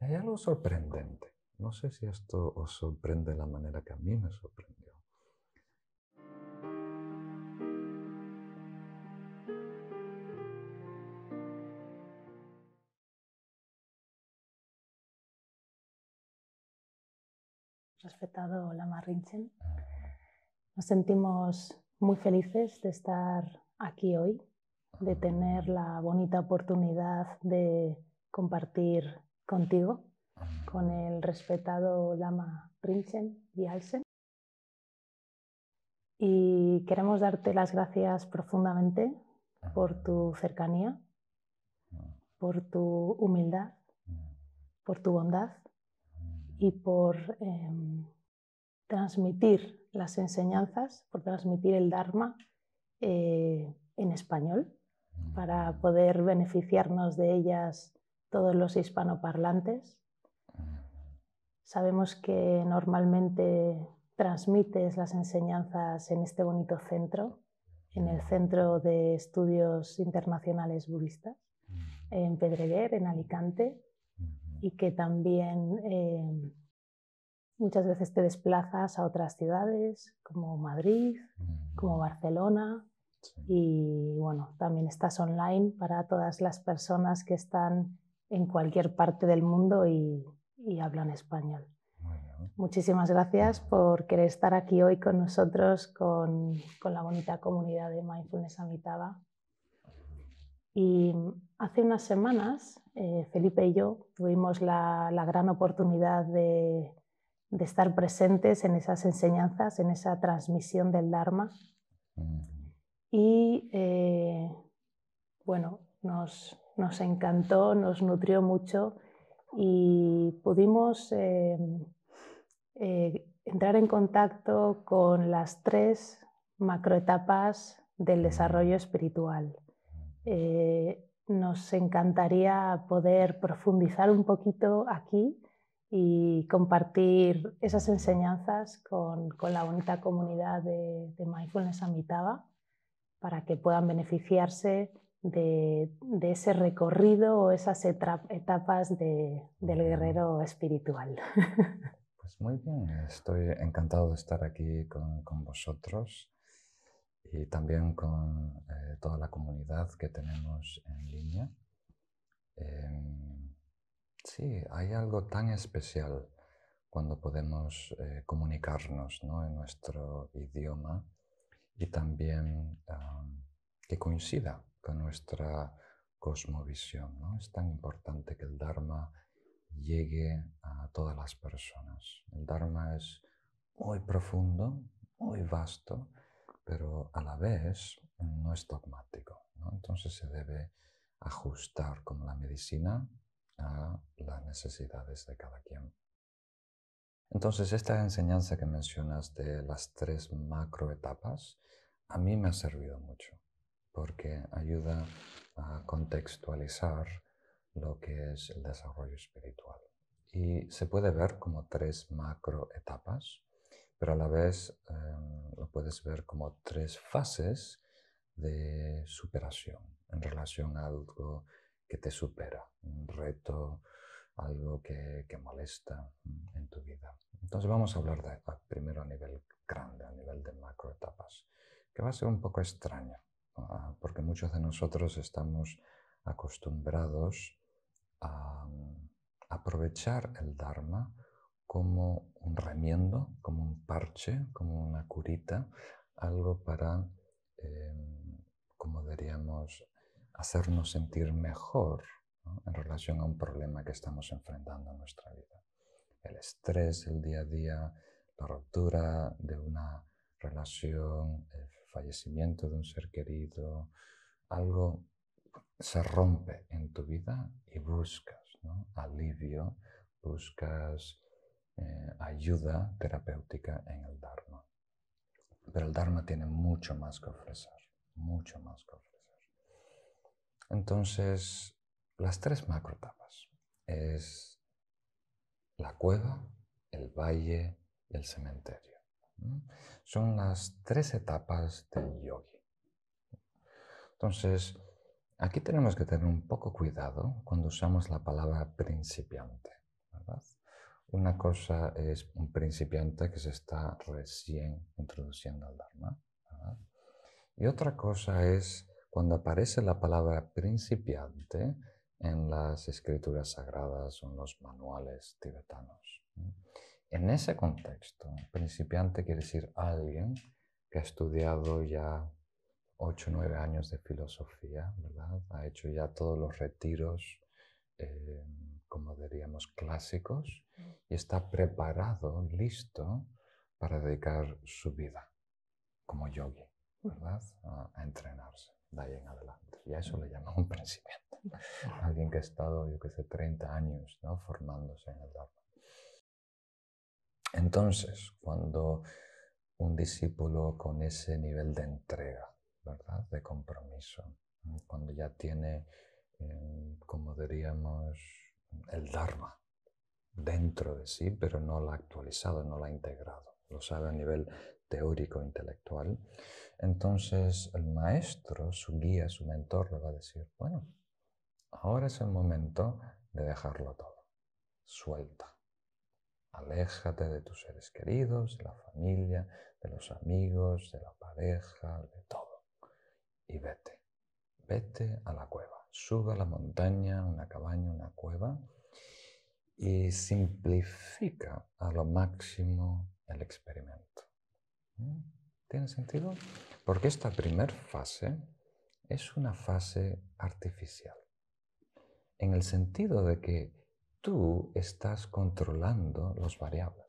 Hay algo sorprendente. No sé si esto os sorprende de la manera que a mí me sorprendió. Respetado Lama Rinchen, nos sentimos muy felices de estar aquí hoy, de tener la bonita oportunidad de compartir contigo, con el respetado Lama Rinchen Gyaltsen. Y queremos darte las gracias profundamente por tu cercanía, por tu humildad, por tu bondad y por transmitir las enseñanzas, por transmitir el Dharma en español, para poder beneficiarnos de ellas todos los hispanoparlantes. Sabemos que normalmente transmites las enseñanzas en este bonito centro, en el Centro de Estudios Internacionales Budistas, en Pedreguer, en Alicante, y que también muchas veces te desplazas a otras ciudades como Madrid, como Barcelona, y bueno, también estás online para todas las personas que están en cualquier parte del mundo y hablan español. Muchísimas gracias por querer estar aquí hoy con nosotros, con la bonita comunidad de Mindfulness Amitabha. Y hace unas semanas, Felipe y yo tuvimos la gran oportunidad de estar presentes en esas enseñanzas, en esa transmisión del Dharma. Y bueno, nos encantó, nos nutrió mucho y pudimos entrar en contacto con las 3 macroetapas del desarrollo espiritual. Nos encantaría poder profundizar un poquito aquí y compartir esas enseñanzas con la bonita comunidad de Mindfulness Amitabha para que puedan beneficiarse de ese recorrido o esas etapas del guerrero espiritual. Pues muy bien, estoy encantado de estar aquí con vosotros y también con toda la comunidad que tenemos en línea. Sí, hay algo tan especial cuando podemos comunicarnos, ¿no?, en nuestro idioma y también que coincida con nuestra cosmovisión, ¿no? Es tan importante que el Dharma llegue a todas las personas. El Dharma es muy profundo, muy vasto, pero a la vez no es dogmático, ¿no? Entonces se debe ajustar como la medicina a las necesidades de cada quien. Entonces, esta enseñanza que mencionas de las 3 macroetapas, a mí me ha servido mucho, porque ayuda a contextualizar lo que es el desarrollo espiritual. Y se puede ver como 3 macroetapas, pero a la vez lo puedes ver como 3 fases de superación en relación a algo que te supera, un reto, algo que molesta en tu vida. Entonces vamos a hablar primero a nivel grande, a nivel de macroetapas, que va a ser un poco extraño, porque muchos de nosotros estamos acostumbrados a aprovechar el Dharma como un remiendo, como un parche, como una curita, algo para, como diríamos, hacernos sentir mejor, ¿no?, en relación a un problema que estamos enfrentando en nuestra vida. El estrés, el día a día, la ruptura de una relación, el fallecimiento de un ser querido, algo se rompe en tu vida y buscas, ¿no?, alivio, buscas ayuda terapéutica en el Dharma. Pero el Dharma tiene mucho más que ofrecer, mucho más que ofrecer. Entonces, las 3 macroetapas es la cueva, el valle y el cementerio. Son las 3 etapas del yogi. Entonces, aquí tenemos que tener un poco cuidado cuando usamos la palabra principiante, ¿verdad? Una cosa es un principiante que se está recién introduciendo al Dharma, ¿verdad? Y otra cosa es cuando aparece la palabra principiante en las escrituras sagradas o en los manuales tibetanos. En ese contexto, principiante quiere decir alguien que ha estudiado ya 8 o 9 años de filosofía, ¿verdad? Ha hecho ya todos los retiros, como diríamos, clásicos, y está preparado, listo para dedicar su vida como yogi, ¿verdad? A entrenarse de ahí en adelante. Y a eso le llaman un principiante. Alguien que ha estado, yo qué sé, 30 años, ¿no? Formándose en el Dharma. Entonces, cuando un discípulo con ese nivel de entrega, ¿verdad? De compromiso, cuando ya tiene, como diríamos, el Dharma dentro de sí, pero no lo ha actualizado, no lo ha integrado, lo sabe a nivel teórico, intelectual, entonces el maestro, su guía, su mentor le va a decir, bueno, ahora es el momento de dejarlo todo, suelta. Aléjate de tus seres queridos, de la familia, de los amigos, de la pareja, de todo. Y vete. Vete a la cueva. Sube a la montaña, una cabaña, una cueva. Y simplifica a lo máximo el experimento. ¿Tiene sentido? Porque esta primera fase es una fase artificial. En el sentido de que tú estás controlando las variables.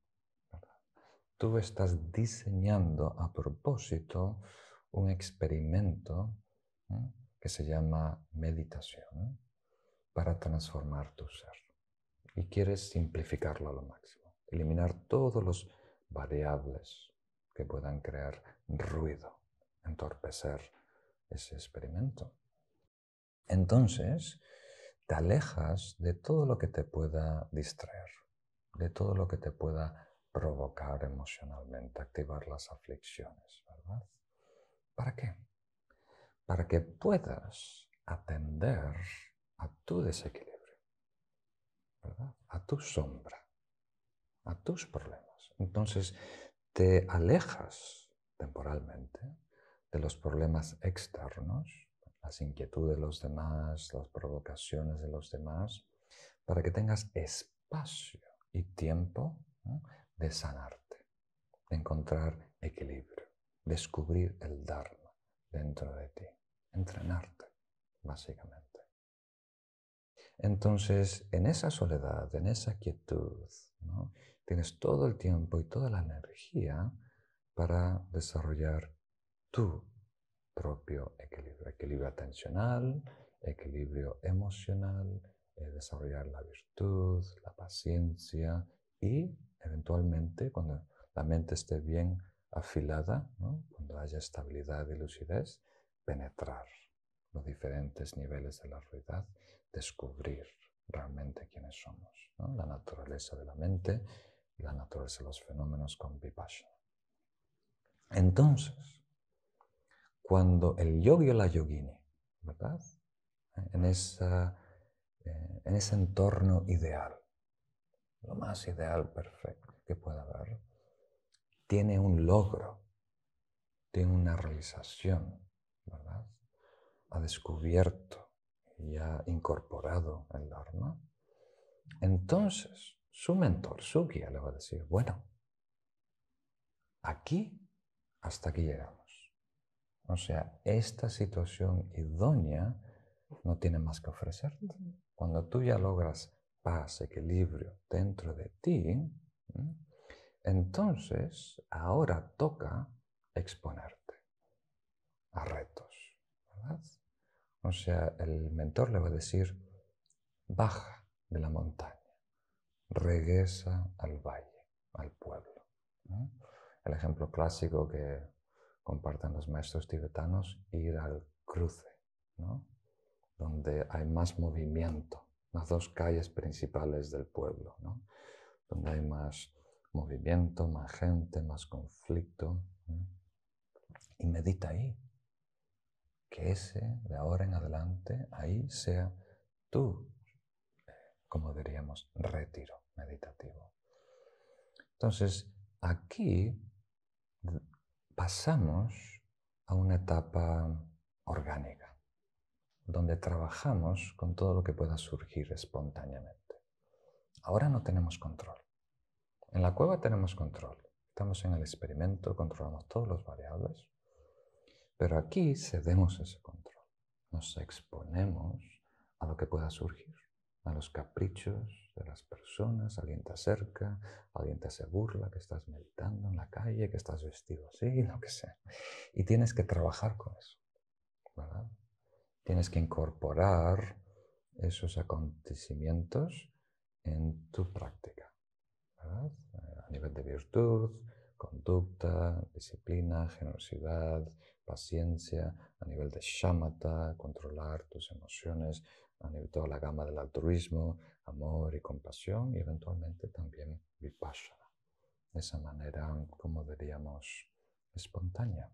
Tú estás diseñando a propósito un experimento que se llama meditación para transformar tu ser. Y quieres simplificarlo a lo máximo, eliminar todos los variables que puedan crear ruido, entorpecer ese experimento. Entonces, te alejas de todo lo que te pueda distraer, de todo lo que te pueda provocar emocionalmente, activar las aflicciones, ¿verdad? ¿Para qué? Para que puedas atender a tu desequilibrio, ¿verdad? A tu sombra, a tus problemas. Entonces, te alejas temporalmente de los problemas externos, las inquietudes de los demás, las provocaciones de los demás, para que tengas espacio y tiempo, ¿no?, de sanarte, de encontrar equilibrio, descubrir el Dharma dentro de ti, entrenarte, básicamente. Entonces, en esa soledad, en esa quietud, ¿no?, tienes todo el tiempo y toda la energía para desarrollar tu propio equilibrio, equilibrio atencional, equilibrio emocional, desarrollar la virtud, la paciencia y eventualmente cuando la mente esté bien afilada, ¿no?, cuando haya estabilidad y lucidez, penetrar los diferentes niveles de la realidad, descubrir realmente quiénes somos, ¿no?, la naturaleza de la mente y la naturaleza de los fenómenos con Vipassana. Entonces, cuando el yogi o la yogini, ¿verdad?, en ese entorno ideal, lo más ideal, perfecto que pueda haber, tiene un logro, tiene una realización, ¿verdad?, ha descubierto y ha incorporado el Dharma, entonces su mentor, su guía le va a decir, bueno, hasta aquí llegamos. O sea, esta situación idónea no tiene más que ofrecerte. Cuando tú ya logras paz, equilibrio dentro de ti, entonces ahora toca exponerte a retos, ¿verdad? O sea, el mentor le va a decir, baja de la montaña, regresa al valle, al pueblo, ¿no? El ejemplo clásico que comparten los maestros tibetanos, ir al cruce, ¿no?, donde hay más movimiento, las dos calles principales del pueblo, ¿no?, donde hay más movimiento, más gente, más conflicto, ¿no? Y medita ahí, que ese de ahora en adelante, ahí sea tu como diríamos, retiro meditativo. Entonces, aquí pasamos a una etapa orgánica, donde trabajamos con todo lo que pueda surgir espontáneamente. Ahora no tenemos control. En la cueva tenemos control. Estamos en el experimento, controlamos todas las variables, pero aquí cedemos ese control. Nos exponemos a lo que pueda surgir, a los caprichos de las personas. Alguien te acerca, alguien te hace burla, que estás meditando en la calle, que estás vestido así, lo que sea. Y tienes que trabajar con eso, ¿verdad? Tienes que incorporar esos acontecimientos en tu práctica, ¿verdad? A nivel de virtud, conducta, disciplina, generosidad, paciencia, a nivel de shamatha, controlar tus emociones, a nivel de toda la gama del altruismo, amor y compasión, y eventualmente también vipassana, de esa manera, como diríamos, espontánea.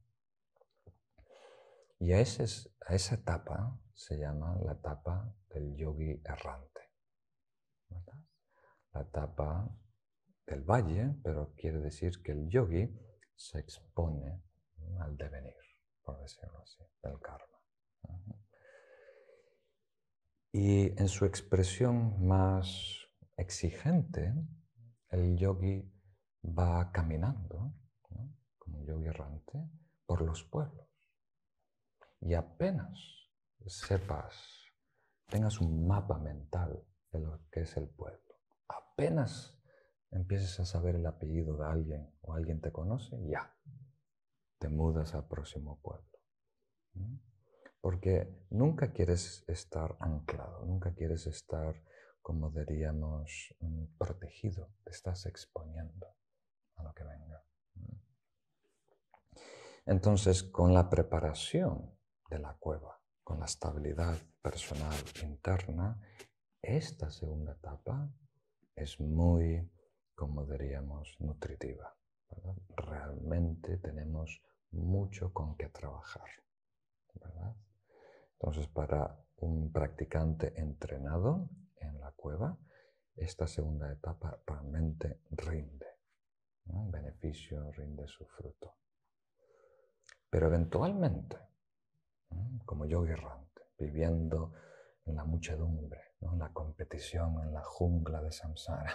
Y a esa etapa se llama la etapa del yogi errante, ¿verdad? La etapa del valle, pero quiere decir que el yogi se expone al devenir, por decirlo así, del karma. Y en su expresión más exigente, el yogi va caminando, ¿no?, como un yogi errante, por los pueblos. Y apenas tengas un mapa mental de lo que es el pueblo, apenas empieces a saber el apellido de alguien o alguien te conoce, ya te mudas al próximo pueblo. Porque nunca quieres estar anclado, nunca quieres estar, como diríamos, protegido. Te estás exponiendo a lo que venga. Entonces, con la preparación de la cueva, con la estabilidad personal interna, esta segunda etapa es muy, como diríamos, nutritiva, ¿verdad? Realmente tenemos mucho con qué trabajar, ¿verdad? Entonces, para un practicante entrenado en la cueva, esta segunda etapa realmente rinde, ¿no? El beneficio rinde su fruto. Pero eventualmente, como yogi errante, viviendo en la muchedumbre, ¿no?, en la competición, en la jungla de samsara,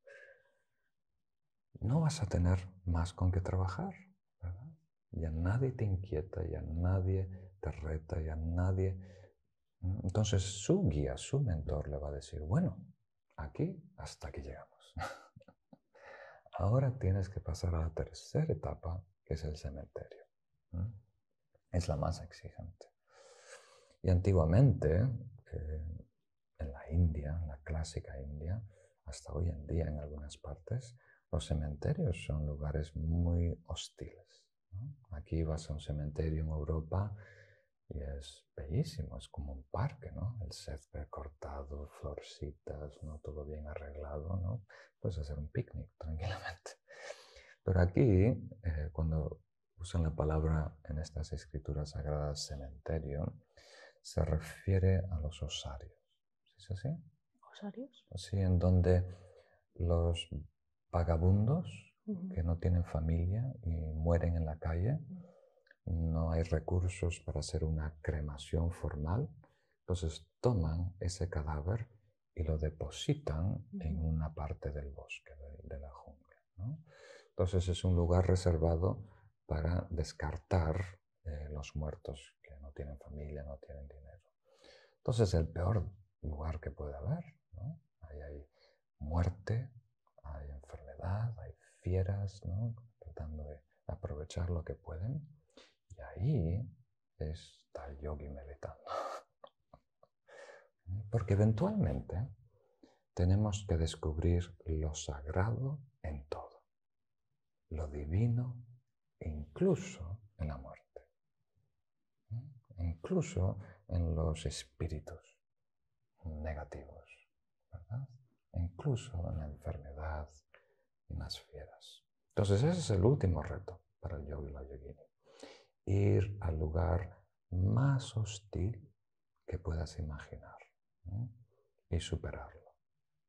no vas a tener más con qué trabajar, ¿verdad? Ya nadie te inquieta, ya nadie te reta, ya nadie... Entonces su guía, su mentor le va a decir, bueno, aquí hasta aquí llegamos. Ahora tienes que pasar a la tercera etapa, que es el cementerio. Es la más exigente. Y antiguamente, en la India, en la clásica India, hasta hoy en día en algunas partes, los cementerios son lugares muy hostiles, ¿no? Aquí vas a un cementerio en Europa y es bellísimo, es como un parque, ¿no? El césped cortado, florcitas, ¿no?, todo bien arreglado, ¿no? Puedes hacer un picnic tranquilamente. Pero aquí, cuando usan la palabra en estas escrituras sagradas cementerio, se refiere a los osarios. ¿Es así? ¿Osarios? Sí, en donde los vagabundos que no tienen familia y mueren en la calle, no hay recursos para hacer una cremación formal, entonces toman ese cadáver y lo depositan en una parte del bosque, de la jungla, ¿no? Entonces es un lugar reservado para descartar los muertos que no tienen familia, no tienen dinero. Entonces el peor lugar que puede haber, ¿no? Ahí hay muerte, hay enfermedad, hay fieras, ¿no?, tratando de aprovechar lo que pueden. Y ahí está el yogi meditando. Porque eventualmente tenemos que descubrir lo sagrado en todo, lo divino, incluso en la muerte, incluso en los espíritus negativos, ¿verdad? Incluso en la enfermedad y en las fieras. Entonces ese es el último reto para el yogi y la yogini. Ir al lugar más hostil que puedas imaginar, ¿no?, y superarlo.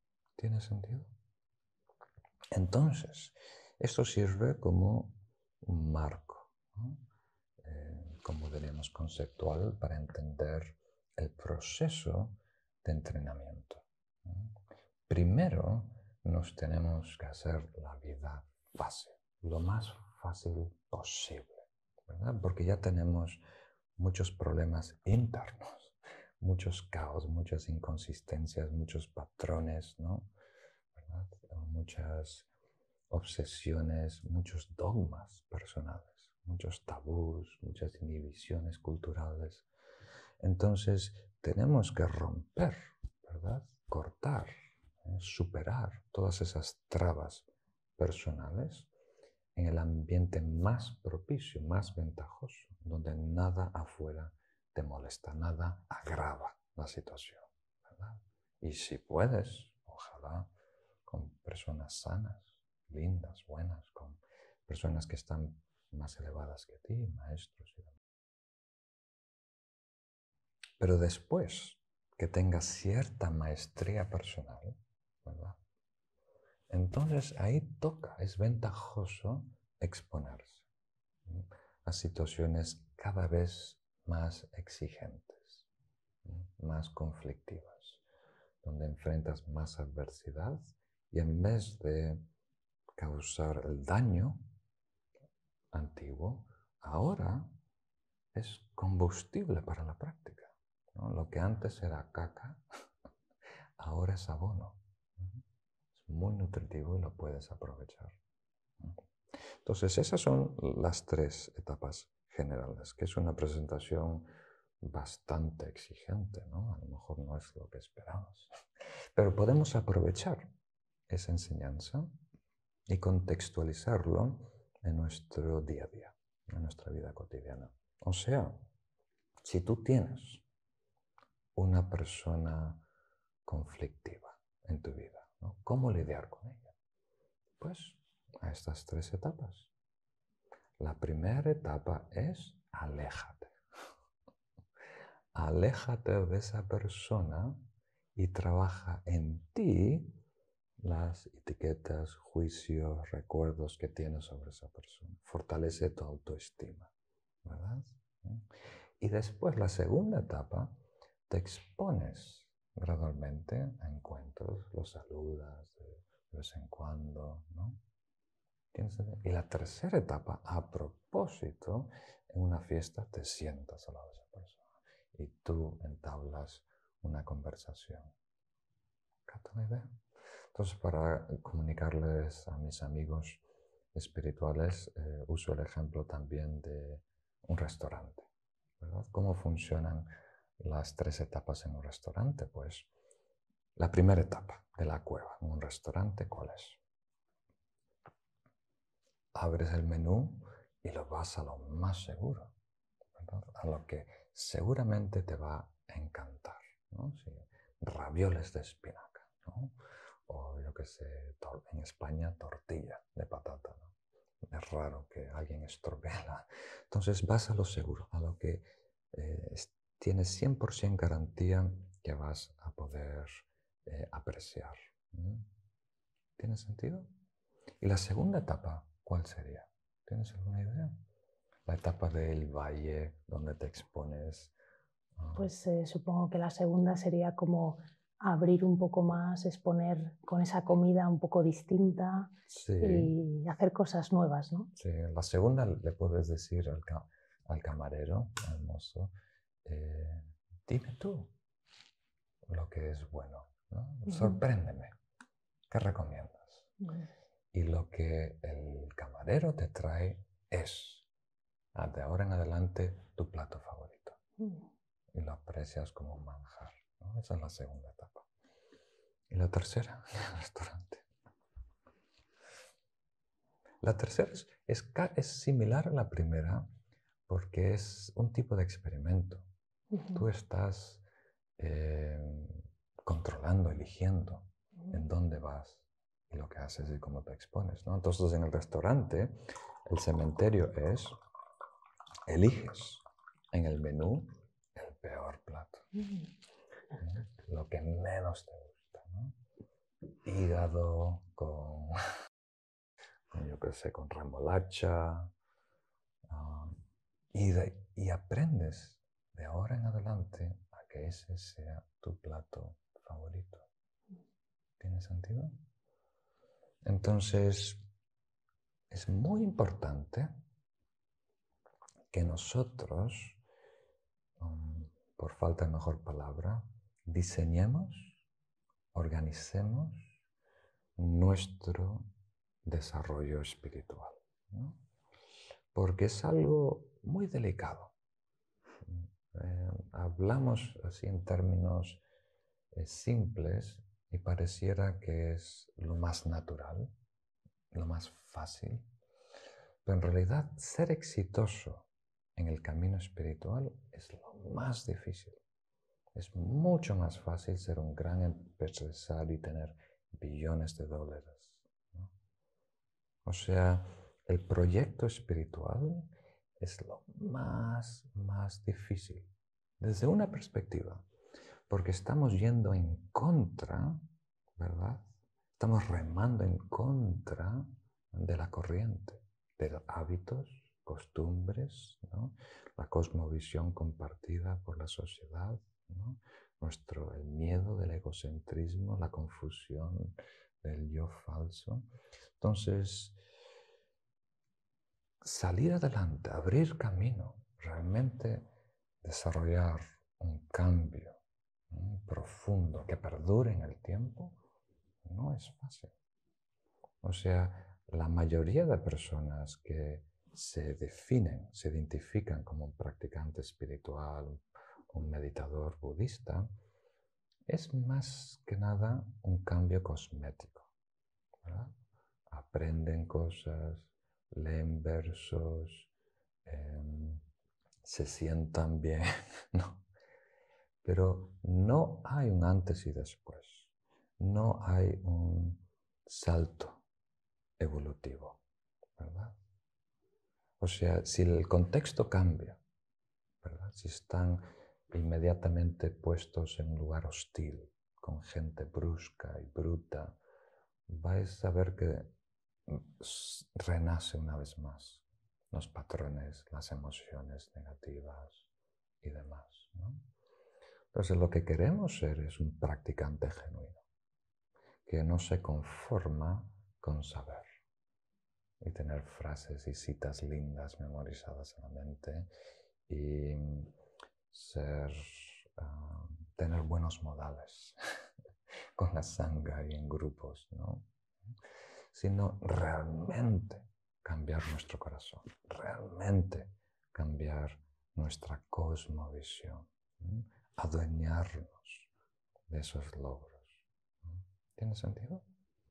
¿Tiene sentido? Entonces, esto sirve como un marco, ¿no? Como diríamos, conceptual para entender el proceso de entrenamiento, ¿no? Primero, nos tenemos que hacer la vida fácil, lo más fácil posible, ¿verdad? Porque ya tenemos muchos problemas internos, muchos caos, muchas inconsistencias, muchos patrones, ¿no? ¿Verdad? Muchas obsesiones, muchos dogmas personales, muchos tabús, muchas inhibiciones culturales. Entonces, tenemos que romper, ¿verdad? Cortar, superar todas esas trabas personales en el ambiente más propicio, más ventajoso, donde nada afuera te molesta, nada agrava la situación, ¿verdad? Y si puedes, ojalá con personas sanas, lindas, buenas, con personas que están más elevadas que ti, maestros y demás. Pero después que tengas cierta maestría personal, ¿verdad? Entonces ahí toca, es ventajoso exponerse, ¿no? A situaciones cada vez más exigentes, ¿no? Más conflictivas, donde enfrentas más adversidad y en vez de causar el daño antiguo, ahora es combustible para la práctica, ¿no? Lo que antes era caca, ahora es abono. Es muy nutritivo y lo puedes aprovechar. Entonces, esas son las tres etapas generales, que es una presentación bastante exigente, ¿no? A lo mejor no es lo que esperabas. Pero podemos aprovechar esa enseñanza y contextualizarlo en nuestro día a día, en nuestra vida cotidiana. O sea, si tú tienes una persona conflictiva en tu vida, ¿no? ¿Cómo lidiar con ella? Pues a estas tres etapas. La primera etapa es aléjate. Aléjate de esa persona y trabaja en ti las etiquetas, juicios, recuerdos que tienes sobre esa persona. Fortalece tu autoestima, ¿verdad? Y después, la segunda etapa, te expones gradualmente a encuentros, los saludas de vez en cuando, ¿no? Y la tercera etapa, a propósito, en una fiesta te sientas al lado de esa persona y tú entablas una conversación. ¿Capta la idea? Entonces, para comunicarles a mis amigos espirituales, uso el ejemplo también de un restaurante, ¿verdad? ¿Cómo funcionan las tres etapas en un restaurante? Pues la primera etapa de la cueva en un restaurante, ¿cuál es? Abres el menú y lo vas a lo más seguro, ¿verdad? A lo que seguramente te va a encantar, ¿no? Sí, ravioles de espinaca, ¿no? O yo que sé, en España tortilla de patata, ¿no? Es raro que alguien estropee la... Entonces vas a lo seguro, a lo que tienes 100% garantía que vas a poder apreciar. ¿Tiene sentido? Y la segunda etapa, ¿cuál sería? ¿Tienes alguna idea? La etapa del valle, donde te expones. Pues supongo que la segunda sería como abrir un poco más, exponer con esa comida un poco distinta Sí, y hacer cosas nuevas, ¿no? sí. La segunda le puedes decir al camarero, al mozo, dime tú lo que es bueno, ¿no? Sorpréndeme. ¿Qué recomiendas? Y lo que el camarero te trae es, de ahora en adelante, tu plato favorito. Y lo aprecias como un manjar, ¿no? Esa es la segunda etapa. Y la tercera, el restaurante. La tercera es similar a la primera porque es un tipo de experimento. Tú estás controlando, eligiendo en dónde vas y lo que haces y cómo te expones, ¿no? Entonces en el restaurante el cementerio es, eliges en el menú el peor plato, lo que menos te gusta, ¿no? hígado, yo qué sé, con remolacha. Y aprendes de ahora en adelante a que ese sea tu plato favorito. ¿Tiene sentido? Entonces, es muy importante que nosotros, por falta de mejor palabra, diseñemos, organicemos nuestro desarrollo espiritual, ¿no? Porque es algo muy delicado. Hablamos así en términos simples y pareciera que es lo más natural, lo más fácil, pero en realidad ser exitoso en el camino espiritual es lo más difícil. Es mucho más fácil ser un gran empresario y tener billones de dólares, ¿no? O sea, el proyecto espiritual es lo más difícil desde una perspectiva, porque estamos yendo en contra, ¿verdad? Estamos remando en contra de la corriente, de los hábitos, costumbres, ¿no? La cosmovisión compartida por la sociedad, ¿no? El miedo del egocentrismo, la confusión del yo falso. Entonces, salir adelante, abrir camino, realmente desarrollar un cambio profundo que perdure en el tiempo, no es fácil. O sea, la mayoría de personas que se definen, se identifican como un practicante espiritual, un meditador budista, es más que nada un cambio cosmético, ¿verdad? Aprenden cosas, leen versos, se sientan bien, ¿no? Pero no hay un antes y después, no hay un salto evolutivo, ¿verdad? O sea, si el contexto cambia, ¿verdad? Si están inmediatamente puestos en un lugar hostil, con gente brusca y bruta, vais a ver que renace una vez más los patrones, las emociones negativas y demás, ¿no? Entonces lo que queremos ser es un practicante genuino, que no se conforma con saber y tener frases y citas lindas memorizadas en la mente y tener buenos modales con la sangha y en grupos, ¿no? Sino realmente cambiar nuestro corazón, realmente cambiar nuestra cosmovisión, ¿no? Adueñarnos de esos logros, ¿no? ¿Tiene sentido?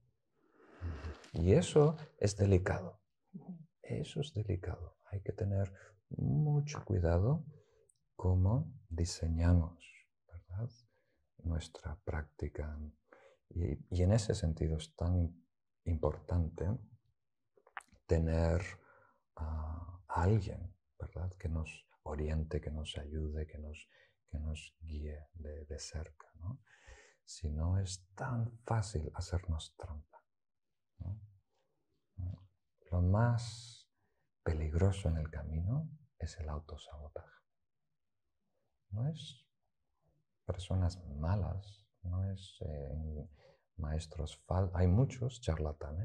Y eso es delicado. Eso es delicado. Hay que tener mucho cuidado cómo diseñamos, ¿verdad?, nuestra práctica. Y en ese sentido es tan importante tener a alguien, ¿verdad?, que nos oriente, que nos ayude, que nos guíe de cerca, ¿no? Si no es tan fácil hacernos trampa, ¿no? Lo más peligroso en el camino es el autosabotaje. No es personas malas, no es maestros falsos. Hay muchos charlatanes,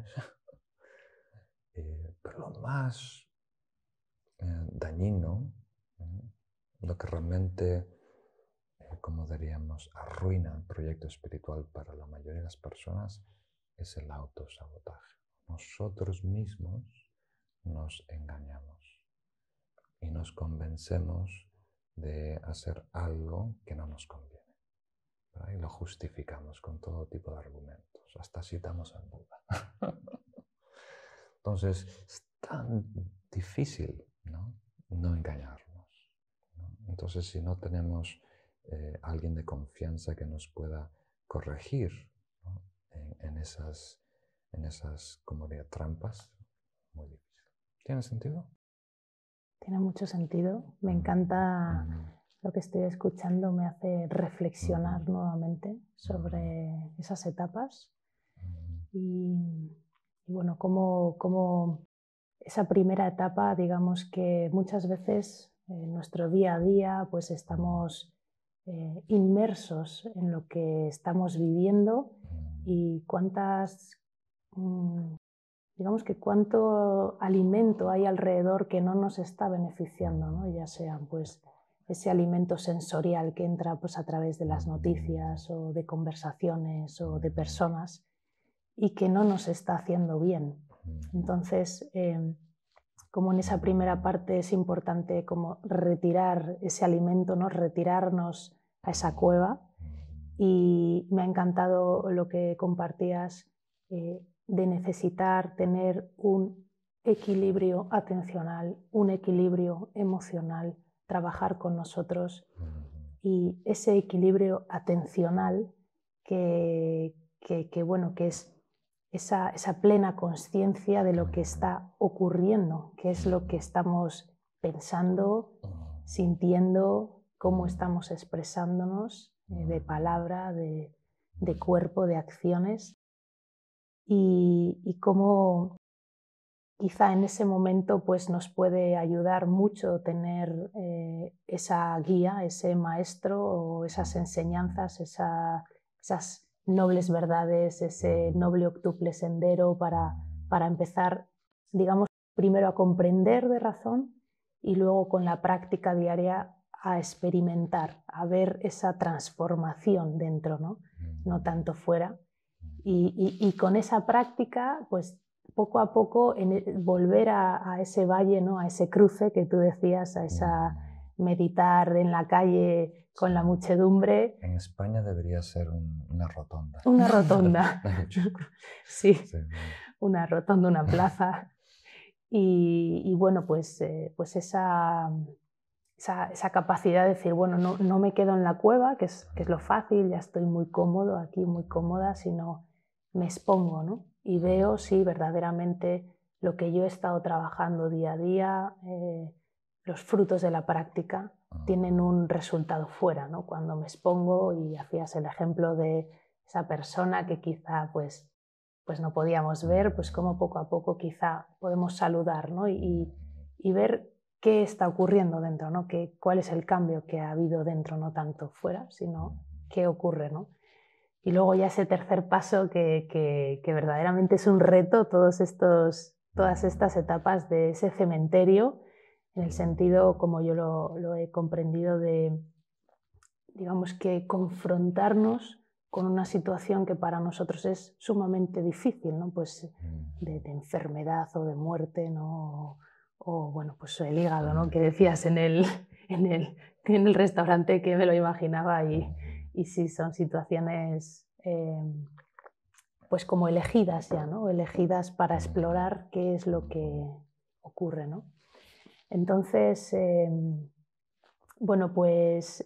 pero lo más dañino, lo que realmente, como diríamos, arruina el proyecto espiritual para la mayoría de las personas es el autosabotaje. Nosotros mismos nos engañamos y nos convencemos de hacer algo que no nos conviene, ¿verdad? Y lo justificamos con todo tipo de argumentos, hasta citamos a Buda. Entonces, es tan difícil, ¿no?, no engañarnos, ¿no? Entonces, si no tenemos alguien de confianza que nos pueda corregir, ¿no?, en esas como de trampas, muy difícil. ¿Tiene sentido? Tiene mucho sentido. Me encanta lo que estoy escuchando, me hace reflexionar nuevamente sobre esas etapas Y bueno, como esa primera etapa, digamos que muchas veces en nuestro día a día pues estamos inmersos en lo que estamos viviendo y digamos que cuánto alimento hay alrededor que no nos está beneficiando, ¿no? Ya sea pues ese alimento sensorial que entra pues a través de las noticias o de conversaciones o de personas y que no nos está haciendo bien. Entonces, como en esa primera parte es importante como retirar ese alimento, ¿no? Retirarnos a esa cueva. Y me ha encantado lo que compartías de necesitar tener un equilibrio atencional, un equilibrio emocional, trabajar con nosotros y ese equilibrio atencional bueno, que es esa plena conciencia de lo que está ocurriendo, qué es lo que estamos pensando, sintiendo, cómo estamos expresándonos de palabra, de cuerpo, de acciones y cómo quizá en ese momento pues, nos puede ayudar mucho tener esa guía, ese maestro o esas enseñanzas, esas nobles verdades, ese noble octuple sendero para empezar, digamos, primero a comprender de razón y luego con la práctica diaria a experimentar, a ver esa transformación dentro, no tanto fuera. Y con esa práctica, pues poco a poco volver a ese valle, ¿no? A ese cruce que tú decías, a esa meditar en la calle con la muchedumbre. En España debería ser una rotonda. Una rotonda. Sí, Sí. una rotonda, una plaza. Y bueno, pues esa capacidad de decir, bueno, no me quedo en la cueva, que es lo fácil, ya estoy muy cómodo aquí, muy cómoda, sino me expongo, ¿no? Y veo si verdaderamente lo que yo he estado trabajando día a día, los frutos de la práctica, tienen un resultado fuera, ¿no? Cuando me expongo, y hacías el ejemplo de esa persona que quizá pues no podíamos ver, pues como poco a poco quizá podemos saludar, ¿no? Y ver qué está ocurriendo dentro, ¿no? Cuál es el cambio que ha habido dentro, no tanto fuera, sino qué ocurre, ¿no? Y luego ya ese tercer paso que verdaderamente es un reto, todas estas etapas de ese cementerio, en el sentido, como yo lo he comprendido, de, digamos que confrontarnos con una situación que para nosotros es sumamente difícil, ¿no? Pues de enfermedad o de muerte, ¿no? O bueno, pues el hígado, ¿no? Que decías en el restaurante, que me lo imaginaba, y sí, son situaciones pues como elegidas ya, ¿no? Elegidas para explorar qué es lo que ocurre, ¿no? Entonces, bueno, pues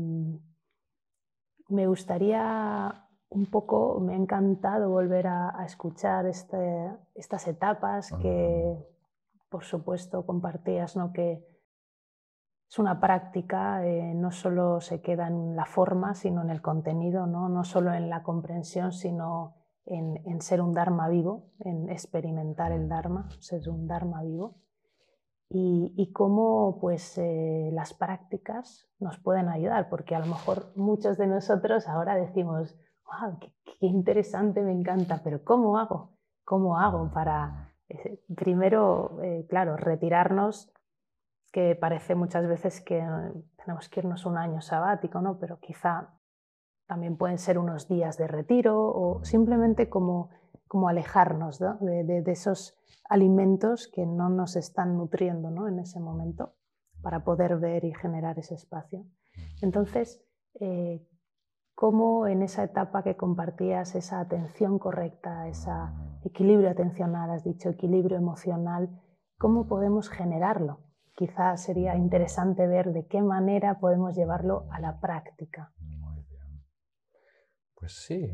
me gustaría un poco, me ha encantado volver a escuchar estas etapas que, por supuesto, compartías, ¿no? Que es una práctica, no solo se queda en la forma, sino en el contenido, no solo en la comprensión, sino en ser un Dharma vivo, en experimentar el Dharma, ser un Dharma vivo. Y cómo pues, las prácticas nos pueden ayudar, porque a lo mejor muchos de nosotros ahora decimos, wow, qué interesante, me encanta, pero ¿cómo hago? ¿Cómo hago para, primero, claro, retirarnos, que parece muchas veces que tenemos que irnos un año sabático, ¿no? Pero quizá también pueden ser unos días de retiro o simplemente como alejarnos, ¿no? de esos alimentos que no nos están nutriendo, ¿no? En ese momento, para poder ver y generar ese espacio. Entonces, ¿cómo en esa etapa que compartías, esa atención correcta, ese equilibrio atencional, has dicho equilibrio emocional, cómo podemos generarlo? Quizás sería interesante ver de qué manera podemos llevarlo a la práctica. Muy bien. Pues sí.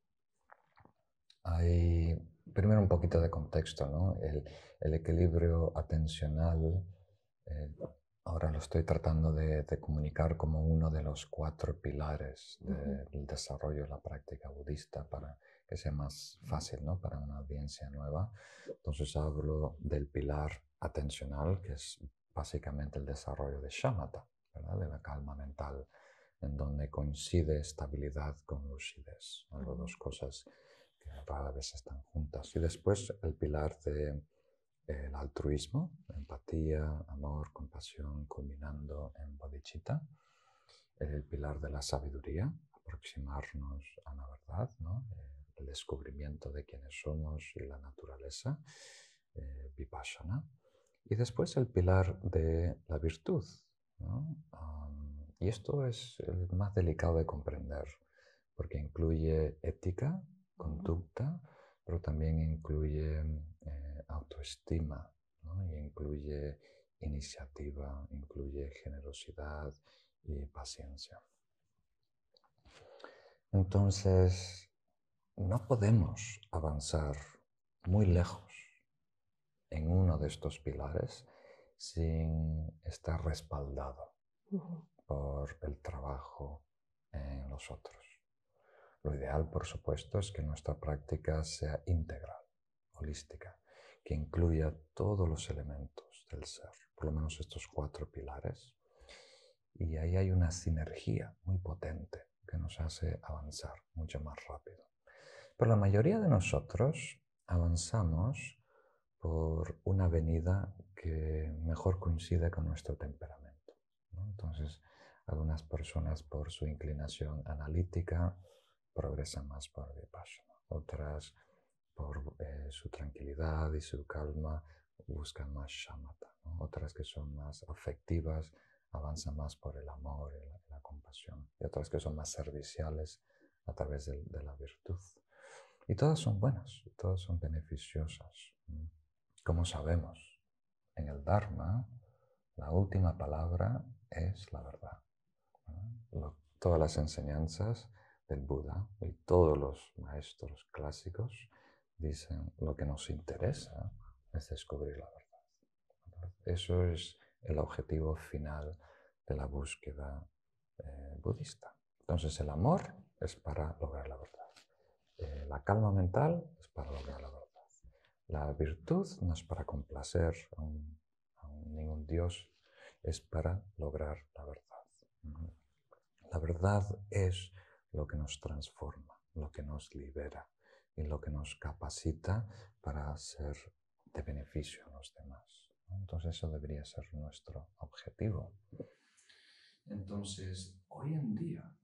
Hay primero un poquito de contexto, ¿no? El equilibrio atencional, ahora lo estoy tratando de comunicar como uno de los 4 pilares del desarrollo de la práctica budista, para que sea más fácil, ¿no? Para una audiencia nueva. Entonces hablo del pilar atencional, que es básicamente el desarrollo de shamatha, ¿verdad? De la calma mental, en donde coincide estabilidad con lucidez, ¿no? Las dos cosas que rara vez están juntas. Y después el pilar de el altruismo, empatía, amor, compasión, culminando en bodhicitta. El pilar de la sabiduría, aproximarnos a la verdad, ¿no? El descubrimiento de quiénes somos y la naturaleza, vipassana. Y después el pilar de la virtud, ¿no? Y esto es el más delicado de comprender, porque incluye ética, conducta, pero también incluye autoestima, ¿no? Y incluye iniciativa, incluye generosidad y paciencia. Entonces, no podemos avanzar muy lejos en uno de estos pilares sin estar respaldado por el trabajo en los otros. Lo ideal, por supuesto, es que nuestra práctica sea integral, holística, que incluya todos los elementos del ser, por lo menos estos 4 pilares. Y ahí hay una sinergia muy potente que nos hace avanzar mucho más rápido. Pero la mayoría de nosotros avanzamos por una avenida que mejor coincide con nuestro temperamento, ¿no? Entonces, algunas personas por su inclinación analítica progresan más por vipassana, otras por su tranquilidad y su calma buscan más shamatha, ¿no? Otras que son más afectivas avanzan más por el amor y la compasión, y otras que son más serviciales a través de la virtud. Y todas son buenas, todas son beneficiosas. Como sabemos, en el Dharma, la última palabra es la verdad. Todas las enseñanzas del Buda y todos los maestros clásicos dicen lo que nos interesa es descubrir la verdad. Eso es el objetivo final de la búsqueda budista. Entonces el amor es para lograr la verdad. La calma mental es para lograr la verdad. La virtud no es para complacer a ningún dios, es para lograr la verdad. La verdad es lo que nos transforma, lo que nos libera y lo que nos capacita para ser de beneficio a los demás. Entonces eso debería ser nuestro objetivo. Entonces, hoy en día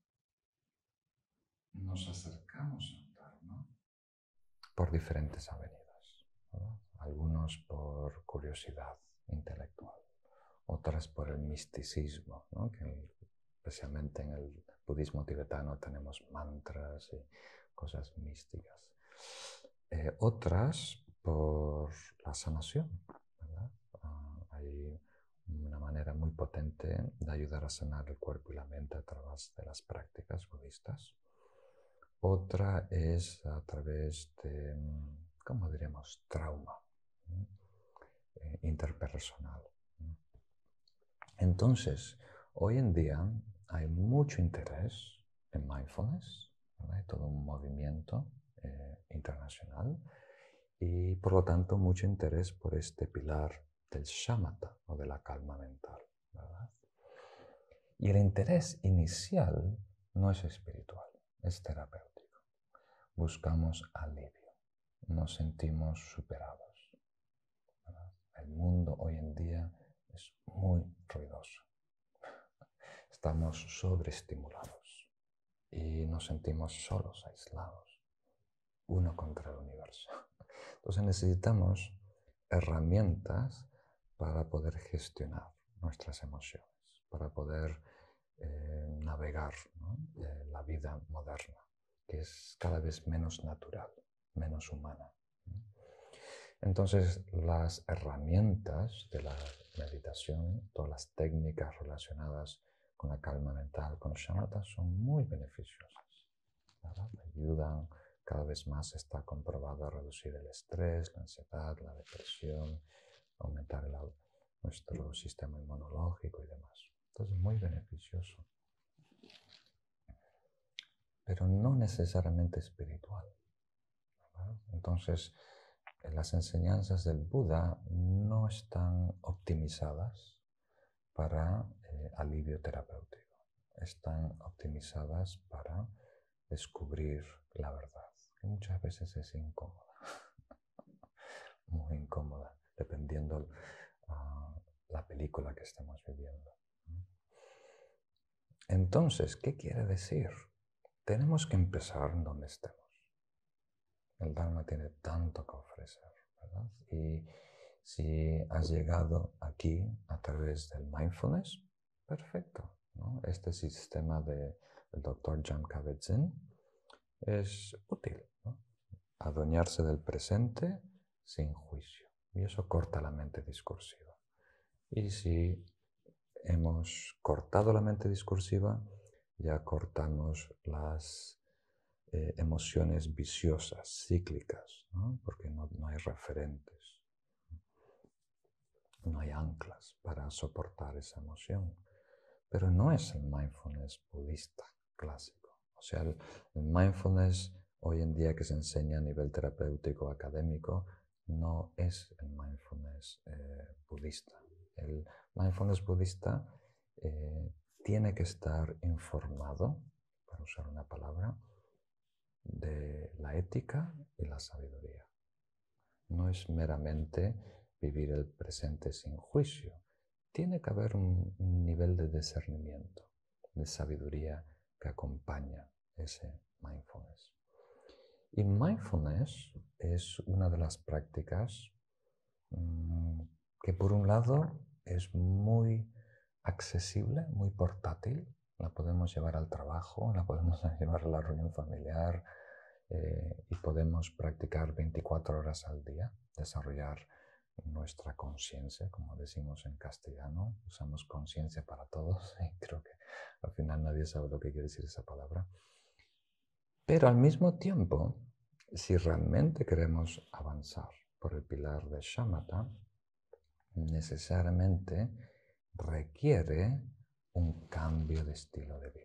nos acercamos al Dharma por diferentes avenidas, ¿no? Algunos por curiosidad intelectual, otras por el misticismo, ¿no? Que especialmente en el budismo tibetano tenemos mantras y cosas místicas. Otras por la sanación, ¿verdad? Hay una manera muy potente de ayudar a sanar el cuerpo y la mente a través de las prácticas budistas. Otra es a través de, ¿cómo diríamos? Trauma interpersonal. Entonces, hoy en día hay mucho interés en mindfulness, ¿verdad? Hay todo un movimiento internacional y por lo tanto mucho interés por este pilar del shamatha o de la calma mental, ¿verdad? Y el interés inicial no es espiritual, es terapéutico. Buscamos alivio, nos sentimos superados, ¿verdad? El mundo hoy en día es muy ruidoso. Estamos sobreestimulados y nos sentimos solos, aislados, uno contra el universo. Entonces necesitamos herramientas para poder gestionar nuestras emociones, para poder navegar, ¿no? La vida moderna, que es cada vez menos natural, menos humana. Entonces, las herramientas de la meditación, todas las técnicas relacionadas con la calma mental, con shamatha, son muy beneficiosas, ¿verdad? Ayudan, cada vez más está comprobado a reducir el estrés, la ansiedad, la depresión, aumentar nuestro sistema inmunológico y demás. Entonces, muy beneficioso. Pero no necesariamente espiritual. ¿vale? Entonces, las enseñanzas del Buda no están optimizadas para alivio terapéutico. Están optimizadas para descubrir la verdad, que muchas veces es incómoda, muy incómoda, dependiendo la película que estemos viviendo. Entonces, ¿qué quiere decir? Tenemos que empezar donde estemos. El Dharma tiene tanto que ofrecer, ¿verdad? Y si has llegado aquí a través del mindfulness, perfecto, ¿no? Este sistema del Dr. Jon Kabat-Zinn es útil, ¿no? Adueñarse del presente sin juicio. Y eso corta la mente discursiva. Y si hemos cortado la mente discursiva, ya cortamos las emociones viciosas, cíclicas, ¿no? Porque no hay referentes, no hay anclas para soportar esa emoción. Pero no es el mindfulness budista clásico. O sea, el mindfulness hoy en día que se enseña a nivel terapéutico académico no es el mindfulness budista. El mindfulness budista tiene que estar informado, para usar una palabra, de la ética y la sabiduría. No es meramente vivir el presente sin juicio. Tiene que haber un nivel de discernimiento, de sabiduría que acompaña ese mindfulness. Y mindfulness es una de las prácticas que por un lado es muy accesible, muy portátil. La podemos llevar al trabajo, la podemos llevar a la reunión familiar y podemos practicar 24 horas al día, desarrollar nuestra conciencia, como decimos en castellano. Usamos conciencia para todos y creo que al final nadie sabe lo que quiere decir esa palabra. Pero al mismo tiempo, si realmente queremos avanzar por el pilar de shamatha, necesariamente requiere un cambio de estilo de vida.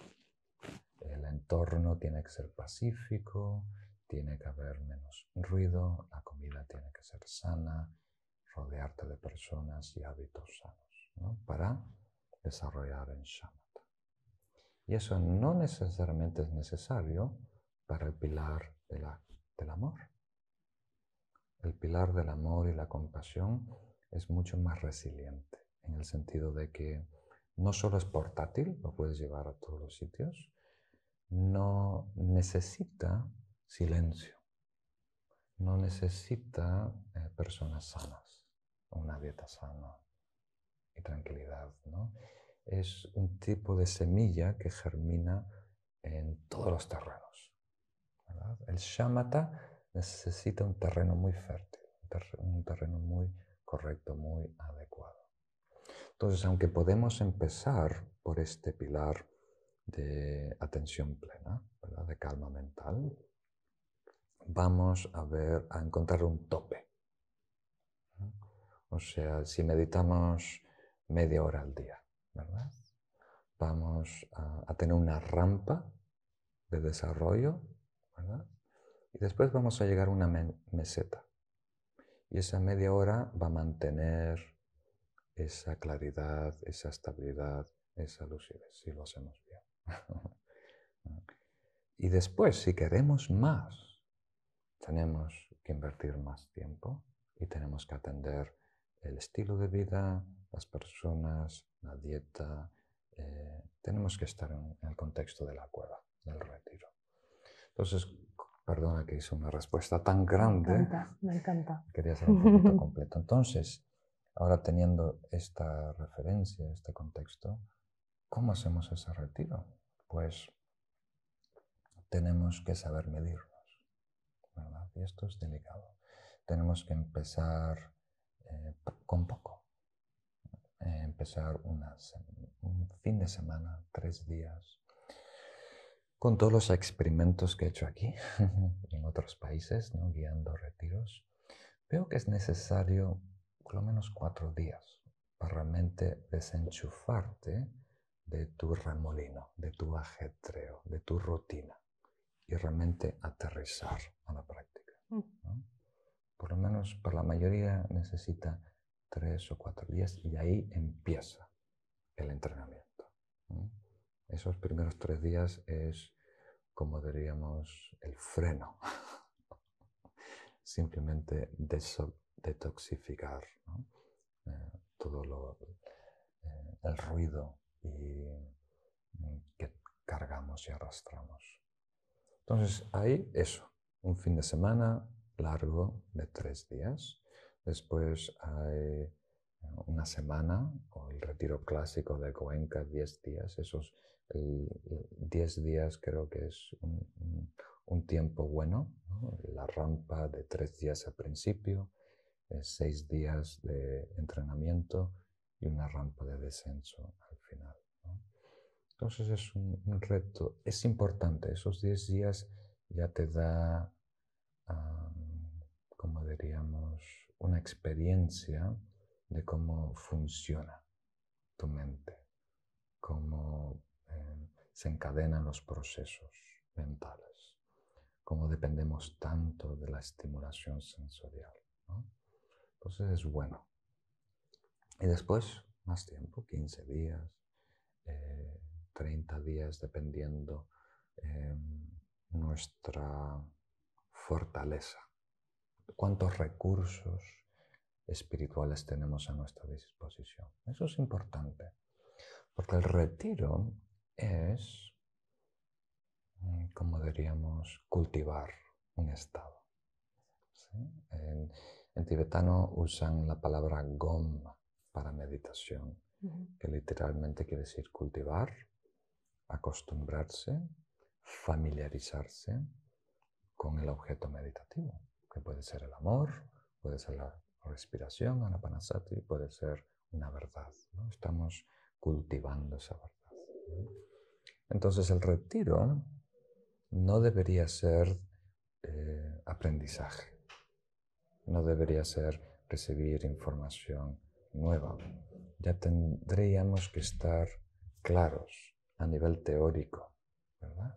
El entorno tiene que ser pacífico, tiene que haber menos ruido, la comida tiene que ser sana, rodearte de personas y hábitos sanos, ¿no? Para desarrollar en shamatha. Y eso no necesariamente es necesario para el pilar del amor. El pilar del amor y la compasión es mucho más resiliente, en el sentido de que no solo es portátil, lo puedes llevar a todos los sitios, no necesita silencio, no necesita personas sanas, una dieta sana y tranquilidad, ¿no? Es un tipo de semilla que germina en todos los terrenos, ¿verdad? El shamatha necesita un terreno muy fértil, un terreno muy correcto, muy adecuado. Entonces, aunque podemos empezar por este pilar de atención plena, ¿verdad? De calma mental, vamos a encontrar un tope. O sea, si meditamos media hora al día, ¿verdad? Vamos a tener una rampa de desarrollo, ¿verdad? Y después vamos a llegar a una meseta. Y esa media hora va a mantener esa claridad, esa estabilidad, esa lucidez, si lo hacemos bien. Y después, si queremos más, tenemos que invertir más tiempo y tenemos que atender el estilo de vida, las personas, la dieta. Tenemos que estar en el contexto de la cueva, del retiro. Entonces, perdona que hice una respuesta tan grande. Me encanta, me encanta. Quería ser un poquito completo. Entonces, ahora teniendo esta referencia, este contexto, ¿cómo hacemos ese retiro? Pues tenemos que saber medirnos, ¿verdad? Y esto es delicado. Tenemos que empezar con poco. Empezar un fin de semana, 3 días, con todos los experimentos que he hecho aquí en otros países, ¿no? Guiando retiros. Veo que es necesario por lo menos 4 días para realmente desenchufarte de tu remolino, de tu ajetreo, de tu rutina y realmente aterrizar a la práctica. ¿no? Por lo menos para la mayoría necesita 3 o 4 días y ahí empieza el entrenamiento, ¿no? Esos primeros 3 días es, como diríamos, el freno. Simplemente detoxificar, ¿no? Todo el ruido que cargamos y arrastramos. Entonces hay eso, un fin de semana largo de 3 días. Después hay una semana, o el retiro clásico de Goenka, 10 días. 10 días creo que es un tiempo bueno, ¿no? La rampa de 3 días al principio, 6 días de entrenamiento y una rampa de descenso al final, ¿no? Entonces es un reto, es importante, esos 10 días ya te da, como diríamos, una experiencia de cómo funciona tu mente, cómo se encadenan los procesos mentales, cómo dependemos tanto de la estimulación sensorial, ¿no? Entonces es bueno. Y después, más tiempo, 15 días, 30 días, dependiendo nuestra fortaleza, cuántos recursos espirituales tenemos a nuestra disposición. Eso es importante, porque el retiro es, como diríamos, cultivar un estado, ¿sí? En tibetano usan la palabra gom para meditación, que literalmente quiere decir cultivar, acostumbrarse, familiarizarse con el objeto meditativo, que puede ser el amor, puede ser la respiración, anapanasati, puede ser una verdad, ¿no? Estamos cultivando esa verdad, ¿no? Entonces el retiro no debería ser aprendizaje, no debería ser recibir información nueva. Ya tendríamos que estar claros a nivel teórico, ¿verdad?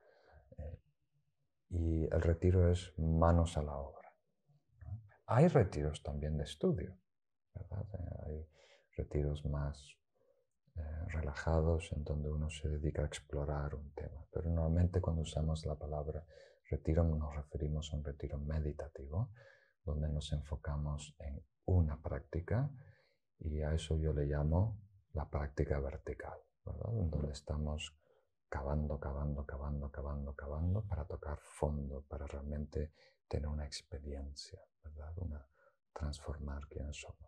Y el retiro es manos a la obra, ¿no? Hay retiros también de estudio, ¿verdad? Hay retiros más relajados en donde uno se dedica a explorar un tema, pero normalmente cuando usamos la palabra retiro nos referimos a un retiro meditativo, donde nos enfocamos en una práctica y a eso yo le llamo la práctica vertical, ¿verdad? En donde estamos cavando, cavando, cavando, cavando, cavando para tocar fondo, para realmente tener una experiencia, ¿verdad? Transformar quiénes somos.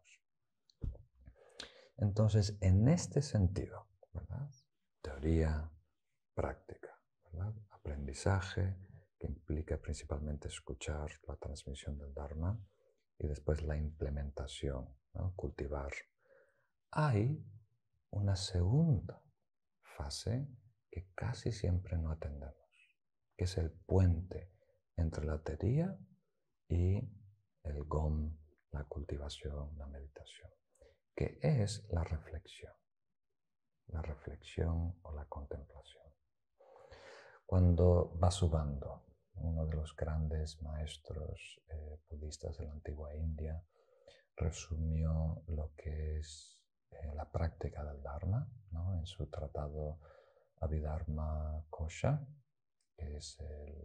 Entonces, en este sentido, ¿verdad? Teoría, práctica, ¿verdad? Aprendizaje, que implica principalmente escuchar la transmisión del Dharma, y después la implementación, ¿no? Cultivar. Hay una segunda fase que casi siempre no atendemos, que es el puente entre la teoría y el GOM, la cultivación, la meditación, que es la reflexión o la contemplación. Cuando Vasubandhu, uno de los grandes maestros budistas de la antigua India, resumió lo que es la práctica del Dharma, ¿no? En su tratado Abhidharma Kosha, que es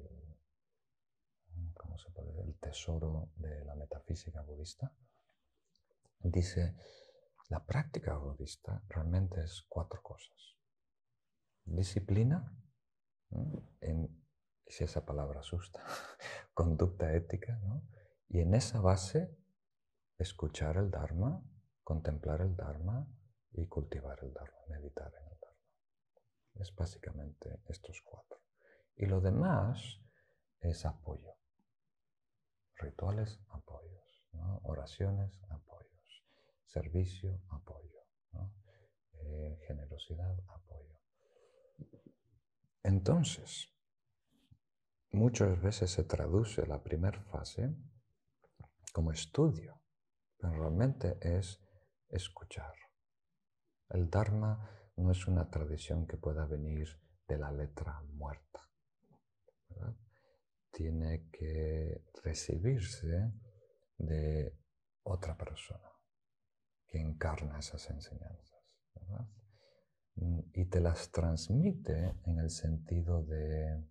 el tesoro de la metafísica budista. Dice, la práctica budista realmente es 4 cosas. Disciplina, ¿no? Si esa palabra asusta, conducta ética, ¿no? Y en esa base, escuchar el Dharma, contemplar el Dharma y cultivar el Dharma, meditar en el Dharma. Es básicamente estos 4. Y lo demás es apoyo. Rituales, apoyos, ¿no? Oraciones, apoyos. Servicio, apoyo, ¿no? Generosidad, apoyo. Entonces, muchas veces se traduce la primera fase como estudio, pero realmente es escuchar. El Dharma no es una tradición que pueda venir de la letra muerta, ¿verdad? tiene que recibirse de otra persona que encarna esas enseñanzas, ¿verdad? Y te las transmite en el sentido de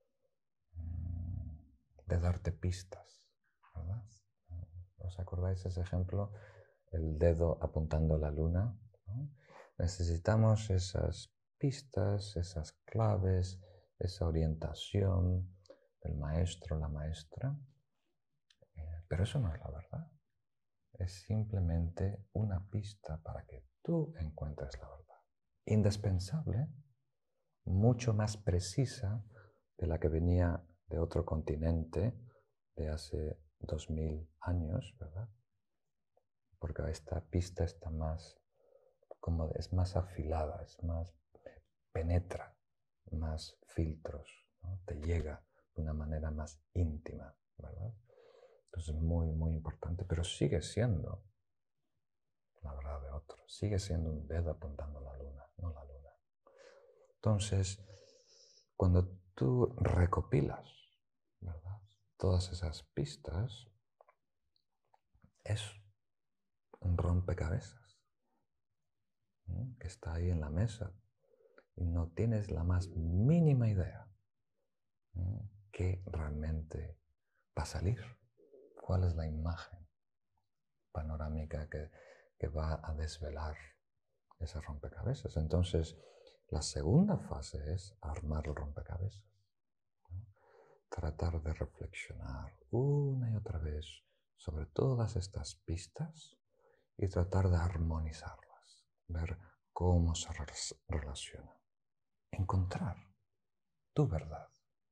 darte pistas, ¿verdad? ¿Os acordáis ese ejemplo? El dedo apuntando a la luna, ¿no? Necesitamos esas pistas, esas claves, esa orientación del maestro, la maestra, pero eso no es la verdad. Es simplemente una pista para que tú encuentres la verdad. Indispensable, mucho más precisa de la que venía de otro continente de hace 2000 años, ¿verdad? Porque esta pista está más, es más afilada, es más, penetra más filtros, ¿no? Te llega de una manera más íntima, ¿verdad? Entonces es muy, muy importante, pero sigue siendo la verdad de otro, sigue siendo un dedo apuntando a la luna, no la luna. Entonces, cuando tú recopilas, ¿verdad?, todas esas pistas, es un rompecabezas, ¿no?, que está ahí en la mesa y no tienes la más mínima idea, ¿no?, qué realmente va a salir, cuál es la imagen panorámica que va a desvelar ese rompecabezas. Entonces, la segunda fase es armar el rompecabezas, ¿no? Tratar de reflexionar una y otra vez sobre todas estas pistas y tratar de armonizarlas, ver cómo se relacionan, encontrar tu verdad.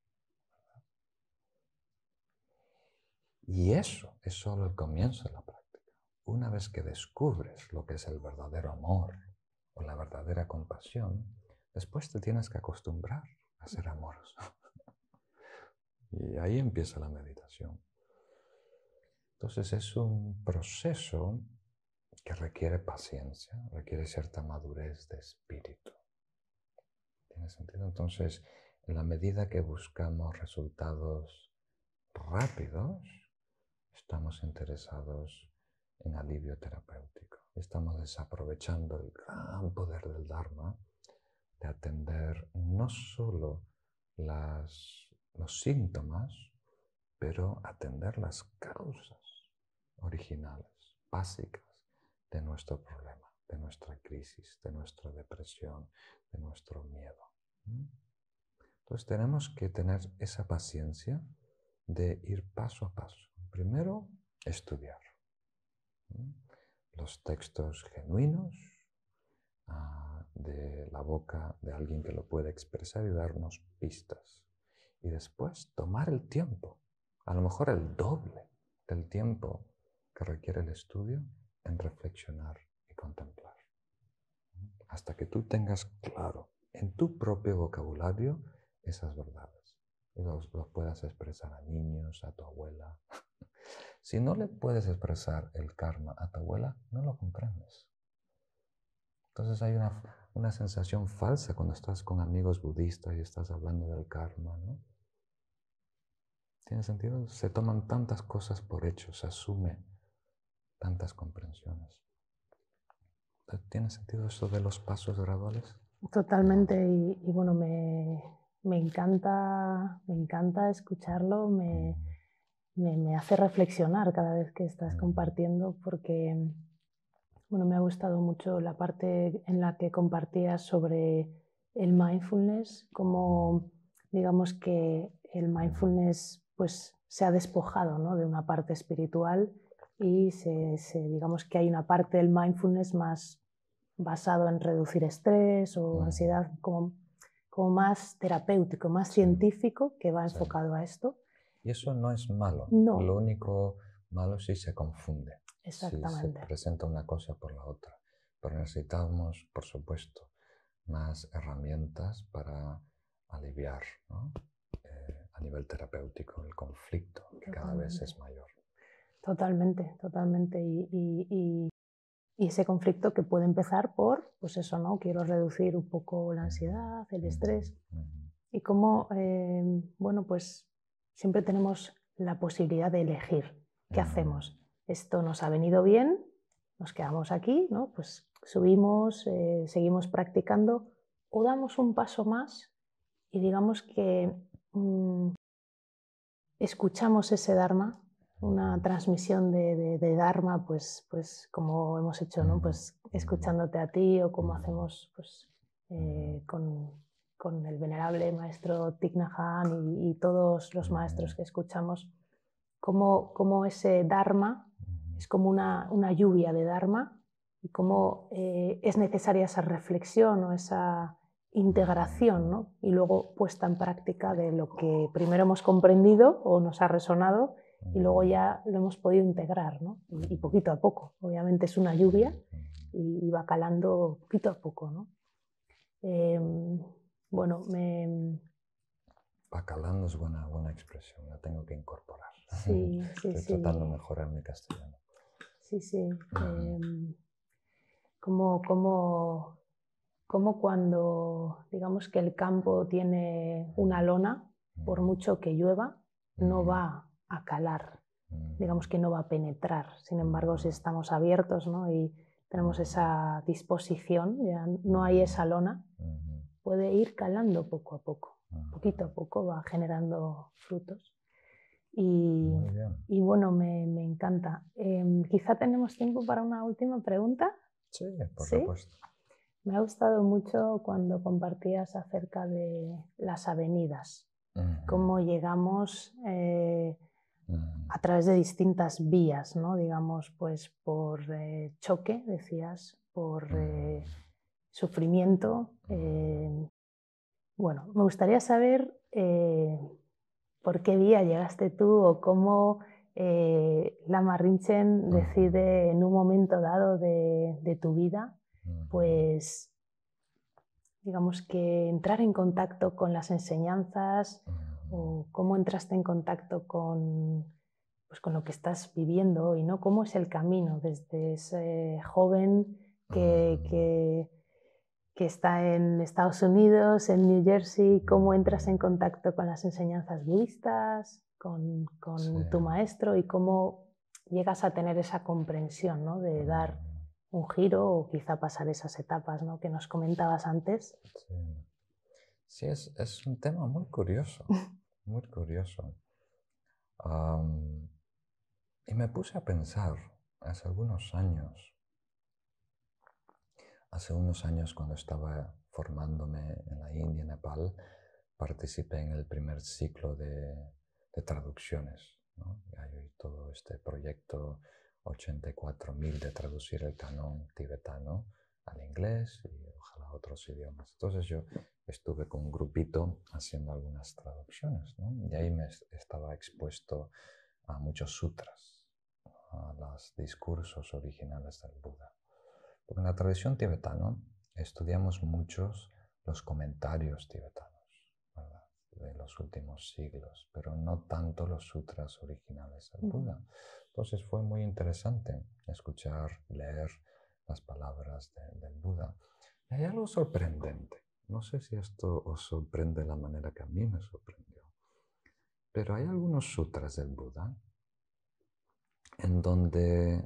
Y eso es solo el comienzo de la práctica. Una vez que descubres lo que es el verdadero amor o la verdadera compasión, después te tienes que acostumbrar a ser amoroso. Y ahí empieza la meditación. Entonces es un proceso que requiere paciencia, requiere cierta madurez de espíritu. ¿Tiene sentido? Entonces, en la medida que buscamos resultados rápidos, estamos interesados en alivio terapéutico. Estamos desaprovechando el gran poder del Dharma de atender no solo los síntomas, pero atender las causas originales, básicas de nuestro problema, de nuestra crisis, de nuestra depresión, de nuestro miedo. Entonces tenemos que tener esa paciencia de ir paso a paso. Primero, estudiar los textos genuinos de la boca de alguien que lo puede expresar y darnos pistas. Y después tomar el tiempo, a lo mejor el doble del tiempo que requiere el estudio, en reflexionar y contemplar. Hasta que tú tengas claro en tu propio vocabulario esas verdades y los puedas expresar a niños, a tu abuela. Si no le puedes expresar el karma a tu abuela, no lo comprendes. Entonces hay una sensación falsa cuando estás con amigos budistas y estás hablando del karma, ¿no? ¿Tiene sentido? Se toman tantas cosas por hecho, se asume tantas comprensiones. ¿Tiene sentido eso de los pasos graduales? Totalmente, y bueno, me encanta escucharlo, me hace reflexionar cada vez que estás compartiendo, porque bueno, me ha gustado mucho la parte en la que compartías sobre el mindfulness, como digamos que el mindfulness pues se ha despojado, ¿no?, de una parte espiritual y digamos que hay una parte del mindfulness más basado en reducir estrés o ansiedad, como más terapéutico, más científico, que va enfocado a esto. Y eso no es malo. No. Lo único malo es si se confunde. Exactamente. Si se presenta una cosa por la otra. Pero necesitamos, por supuesto, más herramientas para aliviar, ¿no?, a nivel terapéutico el conflicto, que cada vez es mayor. Totalmente, totalmente. Y ese conflicto que puede empezar por, pues eso, ¿no? Quiero reducir un poco la ansiedad, el estrés. Y cómo, bueno, pues siempre tenemos la posibilidad de elegir qué hacemos. Esto nos ha venido bien, nos quedamos aquí, ¿no? Pues subimos, seguimos practicando o damos un paso más y digamos que escuchamos ese Dharma, una transmisión de Dharma, pues como hemos hecho, ¿no? Pues escuchándote a ti o como hacemos pues, con el venerable maestro Thich Nhat Hanh y todos los maestros que escuchamos, como ese Dharma es como una lluvia de Dharma y cómo es necesaria esa reflexión o esa integración, ¿no? Y luego puesta en práctica de lo que primero hemos comprendido o nos ha resonado y luego ya lo hemos podido integrar, ¿no? Y poquito a poco. Obviamente es una lluvia y va calando poquito a poco, ¿no? Bueno, Va calando es buena expresión, la tengo que incorporar. Sí, Estoy tratando de mejorar mi castellano. Sí. Como cuando digamos que el campo tiene una lona, por mucho que llueva, no va a calar, digamos que no va a penetrar. Sin embargo, si estamos abiertos, ¿no? Y tenemos esa disposición, ya no hay esa lona, puede ir calando poco a poco, poquito a poco va generando frutos. Y bueno, me encanta. Quizá tenemos tiempo para una última pregunta. Sí, por supuesto. Me ha gustado mucho cuando compartías acerca de las avenidas, cómo llegamos a través de distintas vías, ¿no? Digamos, pues por choque, decías, por sufrimiento. Bueno, me gustaría saber por qué vía llegaste tú o cómo Lama Rinchen decide en un momento dado de tu vida, pues digamos que entrar en contacto con las enseñanzas o cómo entraste en contacto pues con lo que estás viviendo hoy, ¿no? ¿Cómo es el camino desde ese joven que está en Estados Unidos, en New Jersey? ¿Cómo entras en contacto con las enseñanzas budistas, con tu maestro y cómo llegas a tener esa comprensión, ¿no? De dar un giro o quizá pasar esas etapas, ¿no? Que nos comentabas antes? Sí, es un tema muy curioso, muy curioso. Y me puse a pensar hace unos años cuando estaba formándome en la India, Nepal, participé en el primer ciclo de traducciones, ¿no? Y hay todo este proyecto 84.000 de traducir el canon tibetano al inglés y ojalá a otros idiomas. Entonces yo estuve con un grupito haciendo algunas traducciones, ¿no? Y ahí me estaba expuesto a muchos sutras, a los discursos originales del Buda. Porque en la tradición tibetana estudiamos muchos los comentarios tibetanos, ¿verdad? De los últimos siglos, pero no tanto los sutras originales del Buda. Entonces fue muy interesante escuchar, leer las palabras del Buda. Y hay algo sorprendente. No sé si esto os sorprende de la manera que a mí me sorprendió, pero hay algunos sutras del Buda en donde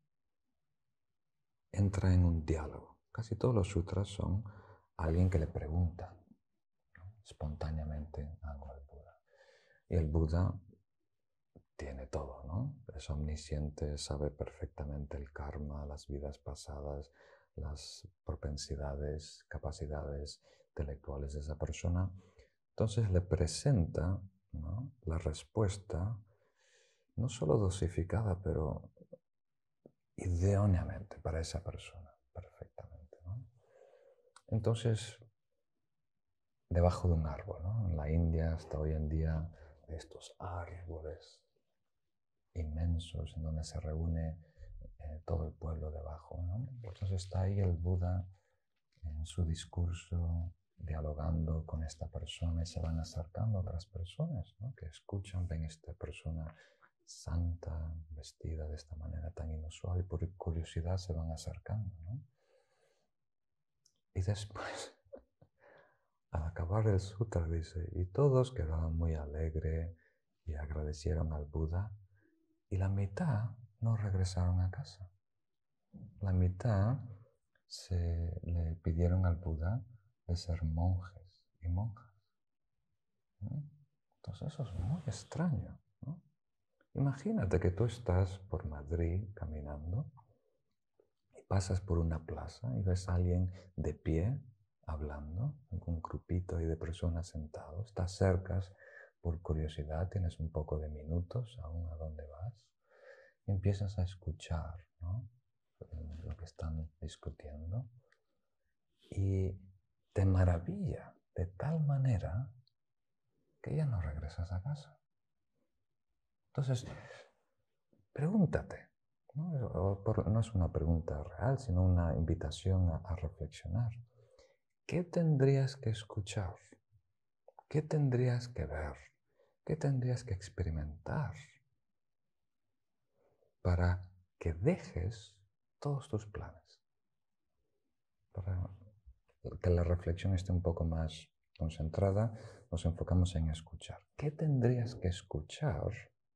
entra en un diálogo. Casi todos los sutras son alguien que le pregunta, ¿no? Espontáneamente algo al Buda. Y el Buda tiene todo, ¿no? Es omnisciente, sabe perfectamente el karma, las vidas pasadas, las propensidades, capacidades intelectuales de esa persona. Entonces le presenta, ¿no?, la respuesta, no solo dosificada, pero idóneamente para esa persona, perfectamente, ¿no? Entonces, debajo de un árbol, ¿no? En la India hasta hoy en día, estos árboles inmensos en donde se reúne todo el pueblo debajo, ¿no? Entonces está ahí el Buda en su discurso, dialogando con esta persona y se van acercando otras personas, ¿no?, que escuchan, ven a esta persona santa, vestida de esta manera tan inusual y por curiosidad se van acercando, ¿no? Y después, al acabar el sutra, dice, y todos quedaban muy alegres y agradecieron al Buda, y la mitad no regresaron a casa. La mitad le pidieron al Buda de ser monjes y monjas. ¿No? Entonces eso es muy extraño, ¿no? Imagínate que tú estás por Madrid caminando y pasas por una plaza y ves a alguien de pie hablando, un grupito ahí de personas sentados, te acercas por curiosidad, tienes un poco de minutos aún a dónde vas y empiezas a escuchar, ¿no? Lo que están discutiendo y te maravilla de tal manera que ya no regresas a casa. Entonces, pregúntate, no es una pregunta real, sino una invitación a reflexionar. ¿Qué tendrías que escuchar? ¿Qué tendrías que ver? ¿Qué tendrías que experimentar para que dejes todos tus planes? Para que la reflexión esté un poco más concentrada, nos enfocamos en escuchar. ¿Qué tendrías que escuchar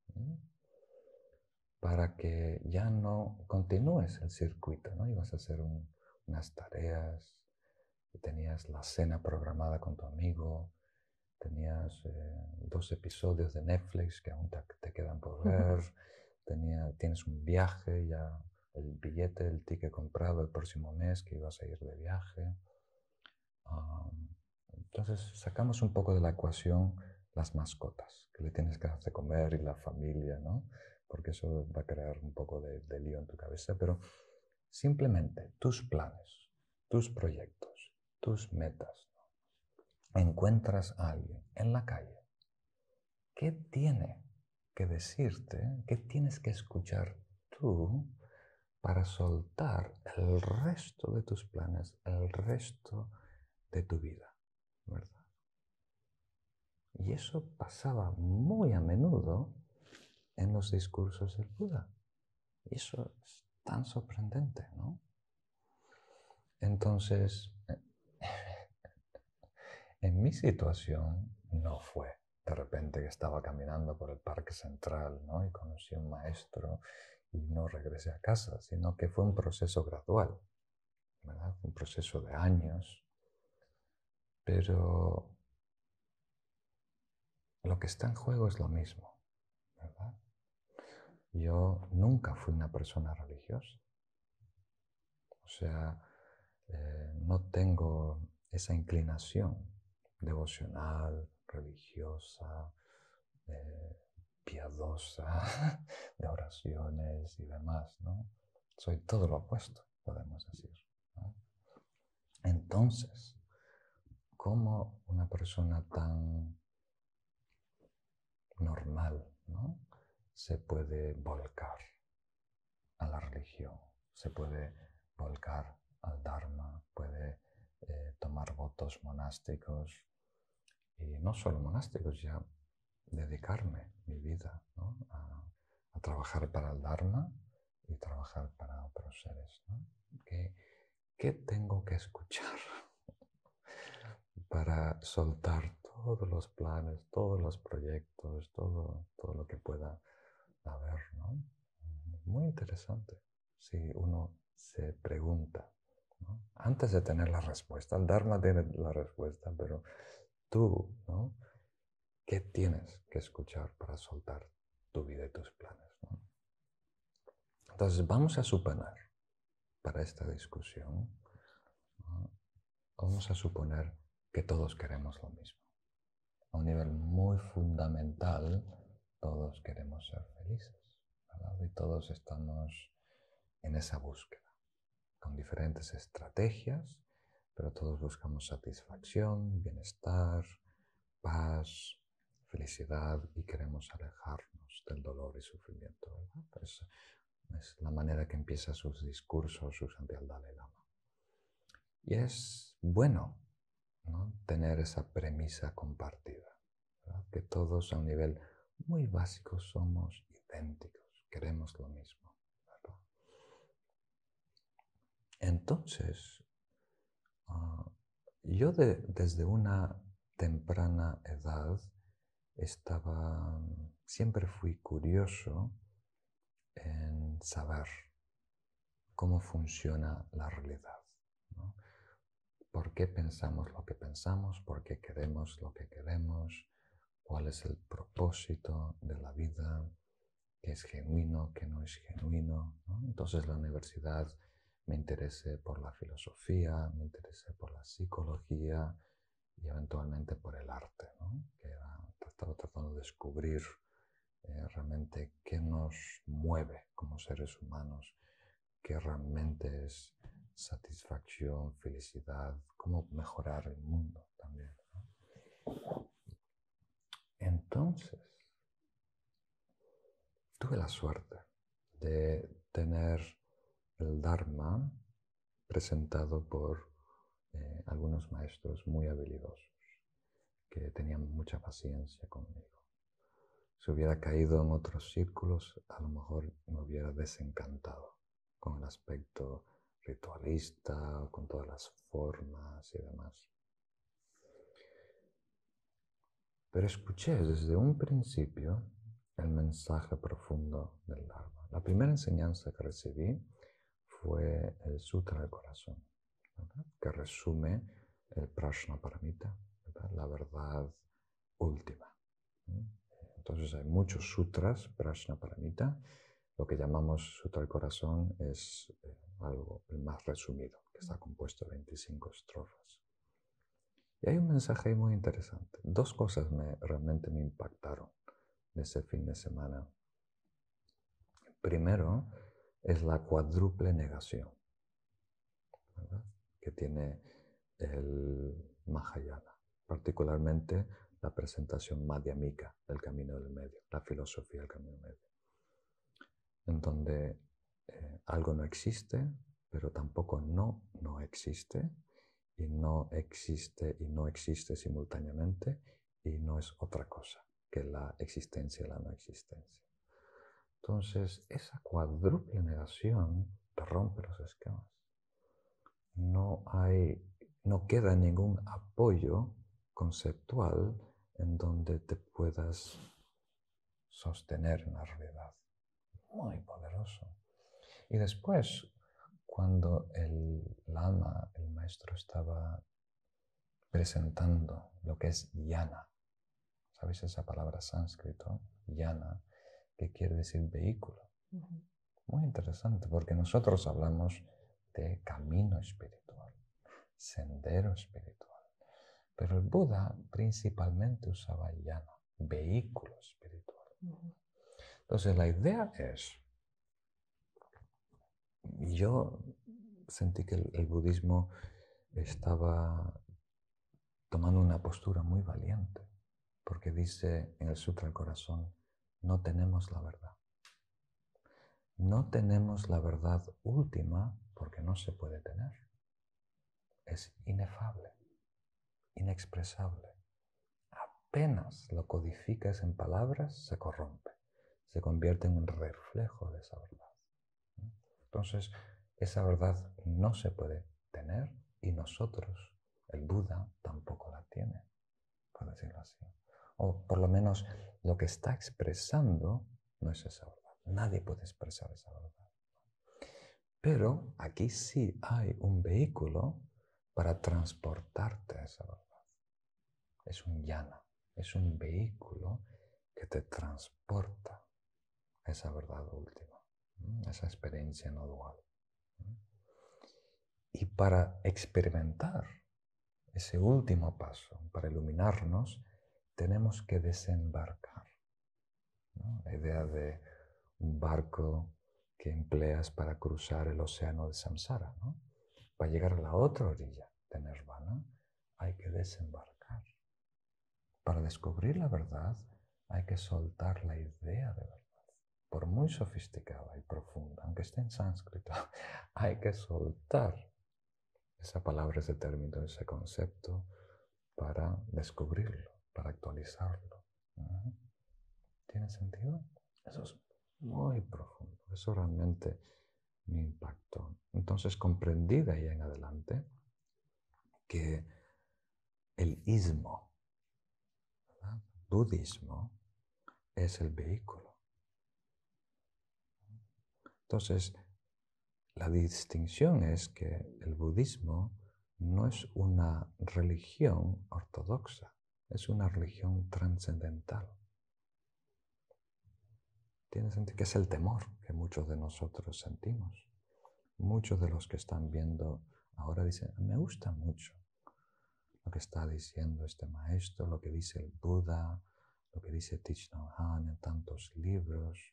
para que ya no continúes el circuito, ¿no? Ibas a hacer unas tareas, tenías la cena programada con tu amigo, tenías 2 episodios de Netflix que aún te quedan por ver, tienes un viaje, ya el billete, el ticket comprado el próximo mes que ibas a ir de viaje. Entonces sacamos un poco de la ecuación las mascotas, que le tienes que hacer comer y la familia, ¿no? Porque eso va a crear un poco de lío en tu cabeza, pero simplemente tus planes, tus proyectos, tus metas, ¿no? Encuentras a alguien en la calle. ¿Qué tiene que decirte? ¿Qué tienes que escuchar tú para soltar el resto de tus planes, el resto de tu vida? ¿Verdad? Y eso pasaba muy a menudo en los discursos del Buda. Y eso es tan sorprendente, ¿no? Entonces, en mi situación no fue de repente que estaba caminando por el Parque Central, ¿no? Y conocí a un maestro y no regresé a casa, sino que fue un proceso gradual, ¿verdad? Un proceso de años. Pero lo que está en juego es lo mismo, ¿verdad? Yo nunca fui una persona religiosa. O sea, no tengo esa inclinación devocional, religiosa, piadosa, de oraciones y demás, ¿no? Soy todo lo opuesto, podemos decir, ¿no? Entonces, ¿cómo una persona tan normal, ¿no? se puede volcar a la religión, se puede volcar al Dharma, puede tomar votos monásticos y no solo monásticos, ya dedicarme mi vida, ¿no? a trabajar para el Dharma y trabajar para otros seres, ¿no? ¿Qué tengo que escuchar para soltar todos los planes, todos los proyectos, todo lo que pueda haber, ¿no? Muy interesante si uno se pregunta, ¿no? Antes de tener la respuesta, el Dharma tiene la respuesta, pero tú, ¿no? ¿Qué tienes que escuchar para soltar tu vida y tus planes, ¿no? Entonces vamos a suponer, para esta discusión, ¿no? Vamos a suponer que todos queremos lo mismo. A un nivel muy fundamental, todos queremos ser felices, ¿verdad? Y todos estamos en esa búsqueda, con diferentes estrategias, pero todos buscamos satisfacción, bienestar, paz, felicidad y queremos alejarnos del dolor y sufrimiento, ¿verdad? Pues es la manera que empieza sus discursos Susanti al Dalai Lama. Y es bueno, ¿no? tener esa premisa compartida, ¿verdad? Que todos a un nivel muy básico somos idénticos, queremos lo mismo, ¿verdad? Entonces, yo desde una temprana edad estaba siempre fui curioso en saber cómo funciona la realidad, ¿no? ¿Por qué pensamos lo que pensamos? ¿Por qué queremos lo que queremos? ¿Cuál es el propósito de la vida? ¿Qué es genuino? ¿Qué no es genuino? ¿No? Entonces la universidad me interesé por la filosofía, me interesé por la psicología y eventualmente por el arte, ¿no? Estaba tratando de descubrir realmente qué nos mueve como seres humanos, qué realmente es satisfacción, felicidad, cómo mejorar el mundo también, ¿no? Entonces, tuve la suerte de tener el Dharma presentado por algunos maestros muy habilidosos que tenían mucha paciencia conmigo. Si hubiera caído en otros círculos, a lo mejor me hubiera desencantado con el aspecto ritualista, con todas las formas y demás. Pero escuché desde un principio el mensaje profundo del Dharma. La primera enseñanza que recibí fue el Sutra del Corazón, ¿verdad? Que resume el Prajnaparamita, ¿verdad? La verdad última. Entonces hay muchos sutras, Prajnaparamita. Lo que llamamos Sutra del Corazón es algo el más resumido, que está compuesto de 25 estrofas. Y hay un mensaje muy interesante. Dos cosas realmente me impactaron de ese fin de semana. Primero es la cuádruple negación, ¿verdad? Que tiene el Mahayana, particularmente la presentación madhyamika del camino del medio, la filosofía del camino del medio, en donde algo no existe, pero tampoco no existe, y no existe simultáneamente, y no es otra cosa que la existencia y la no existencia. Entonces, esa cuádruple negación te rompe los esquemas. No queda ningún apoyo conceptual en donde te puedas sostener en la realidad. Muy poderoso. Y después, cuando el lama, el maestro, estaba presentando lo que es yana, ¿sabéis esa palabra sánscrito? Yana, que quiere decir vehículo. Muy interesante, porque nosotros hablamos de camino espiritual, sendero espiritual. Pero el Buda principalmente usaba yana, vehículo espiritual. Entonces la idea es, yo sentí que el budismo estaba tomando una postura muy valiente, porque dice en el Sutra del Corazón, no tenemos la verdad. No tenemos la verdad última porque no se puede tener. Es inefable, inexpresable. Apenas lo codificas en palabras, se corrompe, se convierte en un reflejo de esa verdad. Entonces, esa verdad no se puede tener y nosotros, el Buda, tampoco la tiene, por decirlo así. O por lo menos lo que está expresando no es esa verdad. Nadie puede expresar esa verdad. Pero aquí sí hay un vehículo para transportarte a esa verdad. Es un yana, es un vehículo que te transporta a esa verdad última, esa experiencia no dual. Y para experimentar ese último paso, para iluminarnos, tenemos que desembarcar, ¿no? La idea de un barco que empleas para cruzar el océano de samsara, ¿no? Para llegar a la otra orilla de nirvana hay que desembarcar. Para descubrir la verdad hay que soltar la idea de verdad. Por muy sofisticada y profunda, aunque esté en sánscrito, hay que soltar esa palabra, ese término, ese concepto para descubrirlo, para actualizarlo. ¿Tiene sentido? Eso es muy profundo. Eso realmente me impactó. Entonces comprendí de ahí en adelante que el ismo, ¿verdad? Budismo, es el vehículo. Entonces, la distinción es que el budismo no es una religión ortodoxa, es una religión trascendental. Tiene sentido que es el temor que muchos de nosotros sentimos. Muchos de los que están viendo ahora dicen, me gusta mucho lo que está diciendo este maestro, lo que dice el Buda, lo que dice Thich Nhat Hanh en tantos libros.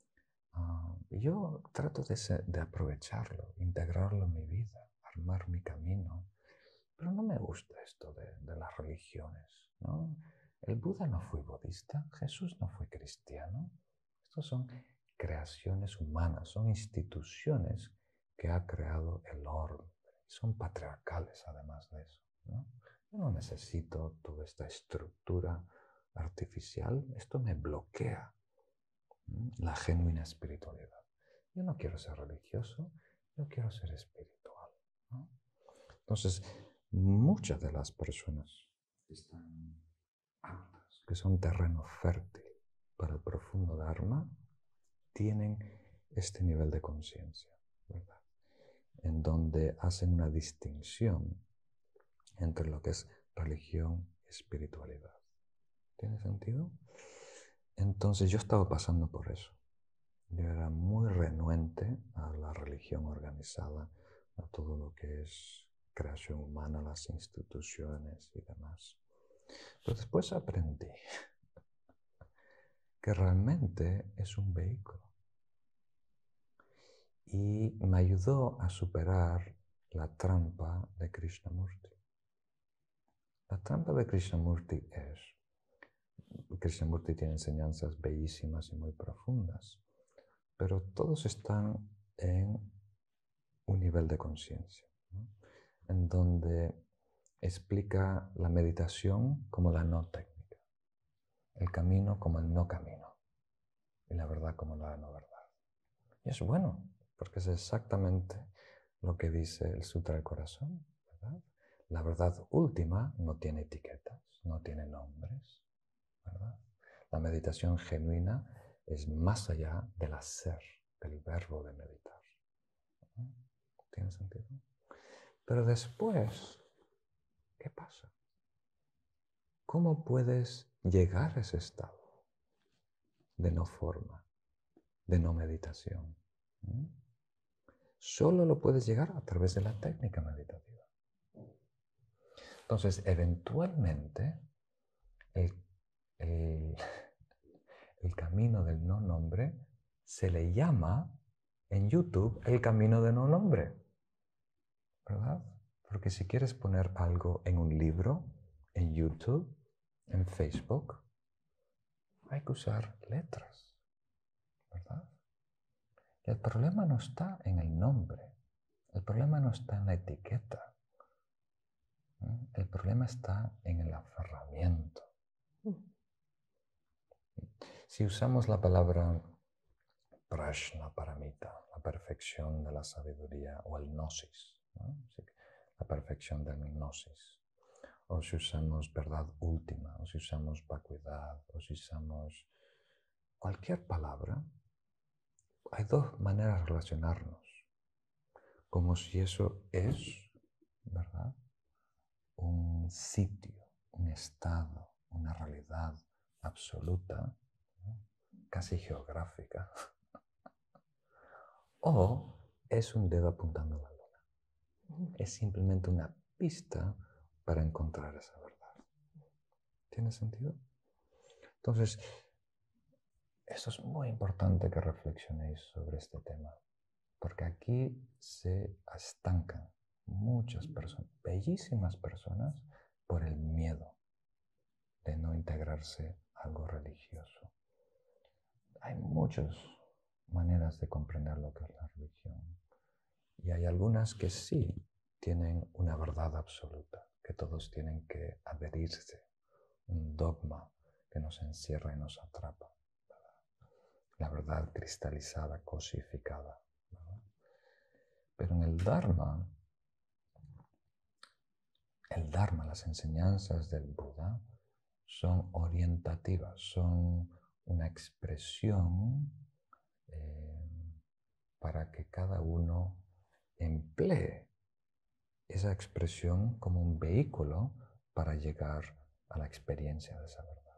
Yo trato de aprovecharlo, integrarlo en mi vida, armar mi camino, pero no me gusta esto de las religiones, ¿no? El Buda no fue budista, Jesús no fue cristiano. Estos son creaciones humanas, son instituciones que ha creado el orden. Son patriarcales además de eso, ¿no? Yo no necesito toda esta estructura artificial, esto me bloquea la genuina espiritualidad. Yo no quiero ser religioso, yo quiero ser espiritual, ¿no? Entonces, muchas de las personas que están aptas, que son terreno fértil para el profundo Dharma, tienen este nivel de conciencia, ¿verdad? En donde hacen una distinción entre lo que es religión y espiritualidad. ¿Tiene sentido? Entonces yo estaba pasando por eso. Yo era muy renuente a la religión organizada, a todo lo que es creación humana, las instituciones y demás. Pero después aprendí que realmente es un vehículo. Y me ayudó a superar la trampa de Krishnamurti. La trampa de Krishnamurti es, Krishnamurti tiene enseñanzas bellísimas y muy profundas, pero todos están en un nivel de conciencia, ¿no? En donde explica la meditación como la no técnica, el camino como el no camino y la verdad como la no verdad. Y es bueno, porque es exactamente lo que dice el Sutra del Corazón, ¿verdad? La verdad última no tiene etiquetas, no tiene nombres, ¿verdad? La meditación genuina es más allá del hacer, del verbo de meditar. ¿Tiene sentido? Pero después, ¿qué pasa? ¿Cómo puedes llegar a ese estado de no forma, de no meditación? Solo lo puedes llegar a través de la técnica meditativa. Entonces, eventualmente, el camino del no nombre se le llama en YouTube el camino del no nombre, ¿verdad? Porque si quieres poner algo en un libro, en YouTube, en Facebook, hay que usar letras, ¿verdad? Y el problema no está en el nombre, el problema no está en la etiqueta, el problema está en el aferramiento. Si usamos la palabra prajna paramita, la perfección de la sabiduría, o el gnosis, ¿no? La perfección del gnosis, o si usamos verdad última, o si usamos vacuidad, o si usamos cualquier palabra, hay dos maneras de relacionarnos, como si eso es, ¿verdad?, un sitio, un estado, una realidad absoluta, ¿no?, casi geográfica, o es un dedo apuntando a la luna. Es simplemente una pista para encontrar esa verdad. ¿Tiene sentido? Entonces, eso es muy importante que reflexionéis sobre este tema, porque aquí se estancan muchas personas, bellísimas personas, por el miedo de no integrarse a algo religioso. Hay muchas maneras de comprender lo que es la religión, y hay algunas que sí tienen una verdad absoluta, que todos tienen que adherirse, un dogma que nos encierra y nos atrapa, ¿verdad? La verdad cristalizada, cosificada, ¿verdad? Pero en el Dharma, las enseñanzas del Buda son orientativas, son una expresión para que cada uno emplee esa expresión como un vehículo para llegar a la experiencia de esa verdad.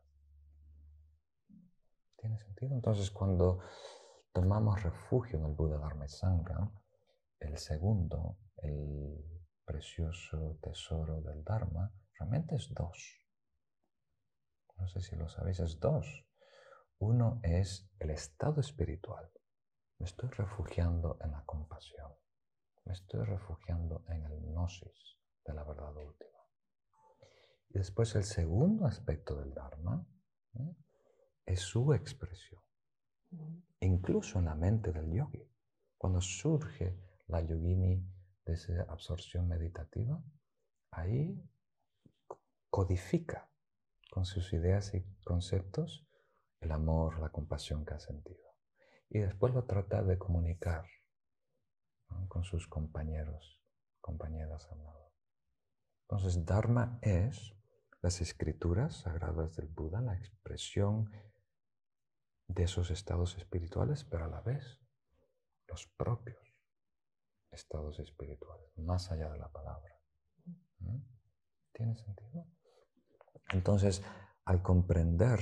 ¿Tiene sentido? Entonces, cuando tomamos refugio en el Buda Dharma y Sangha, el segundo, el precioso tesoro del Dharma, realmente es dos. No sé si lo sabéis, es dos. Uno es el estado espiritual. Me estoy refugiando en la compasión. Me estoy refugiando en el gnosis de la verdad última. Y después el segundo aspecto del Dharma es su expresión. Incluso en la mente del yogi. Cuando surge la yogini de esa absorción meditativa, ahí codifica con sus ideas y conceptos el amor, la compasión que ha sentido. Y después lo trata de comunicar, ¿no?, con sus compañeras al lado. Entonces, Dharma es las escrituras sagradas del Buda, la expresión de esos estados espirituales, pero a la vez los propios estados espirituales, más allá de la palabra. ¿Tiene sentido? Entonces, al comprender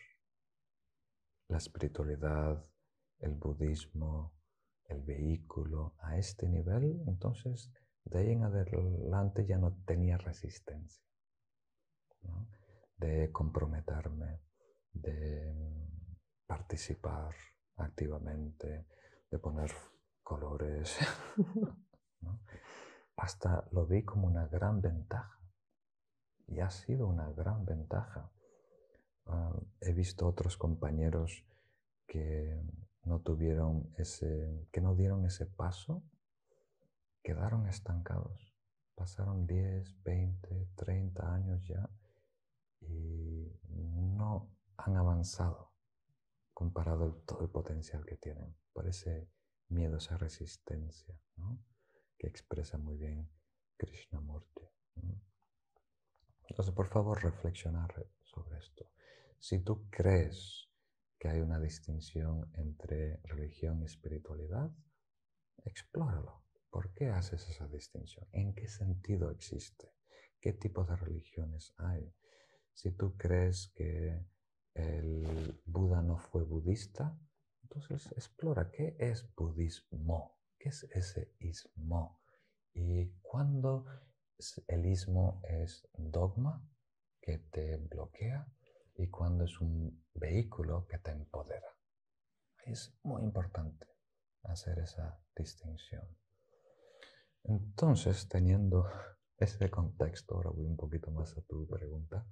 la espiritualidad, el budismo, el vehículo a este nivel, entonces de ahí en adelante ya no tenía resistencia, ¿no?, de comprometerme, de participar activamente, de poner colores, ¿no? Hasta lo vi como una gran ventaja y ha sido una gran ventaja. He visto otros compañeros que no dieron ese paso, quedaron estancados. Pasaron 10, 20, 30 años ya y no han avanzado comparado a todo el potencial que tienen, por ese miedo, esa resistencia, ¿no?, que expresa muy bien Krishnamurti, ¿no? Entonces, por favor, reflexionar sobre esto. Si tú crees que hay una distinción entre religión y espiritualidad, explóralo. ¿Por qué haces esa distinción? ¿En qué sentido existe? ¿Qué tipo de religiones hay? Si tú crees que el Buda no fue budista, entonces explora qué es budismo, qué es ese ismo y cuándo el ismo es dogma que te bloquea y cuándo es un vehículo que te empodera. Es muy importante hacer esa distinción. Entonces, teniendo ese contexto, ahora voy un poquito más a tu pregunta.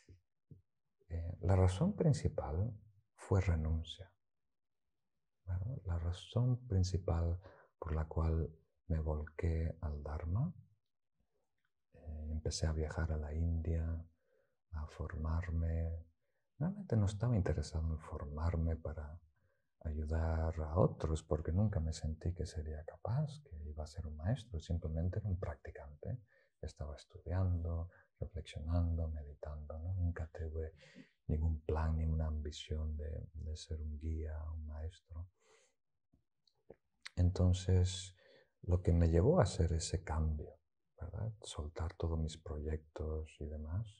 La razón principal fue renuncia. ¿Verdad? La razón principal por la cual me volqué al Dharma, empecé a viajar a la India, a formarme. Realmente no estaba interesado en formarme para ayudar a otros, porque nunca me sentí que sería capaz, que iba a ser un maestro. Simplemente era un practicante. Estaba estudiando, reflexionando, meditando, ¿no? Nunca tuve ningún plan, ninguna ambición de ser un guía, un maestro. Entonces, lo que me llevó a hacer ese cambio, ¿verdad?, soltar todos mis proyectos y demás,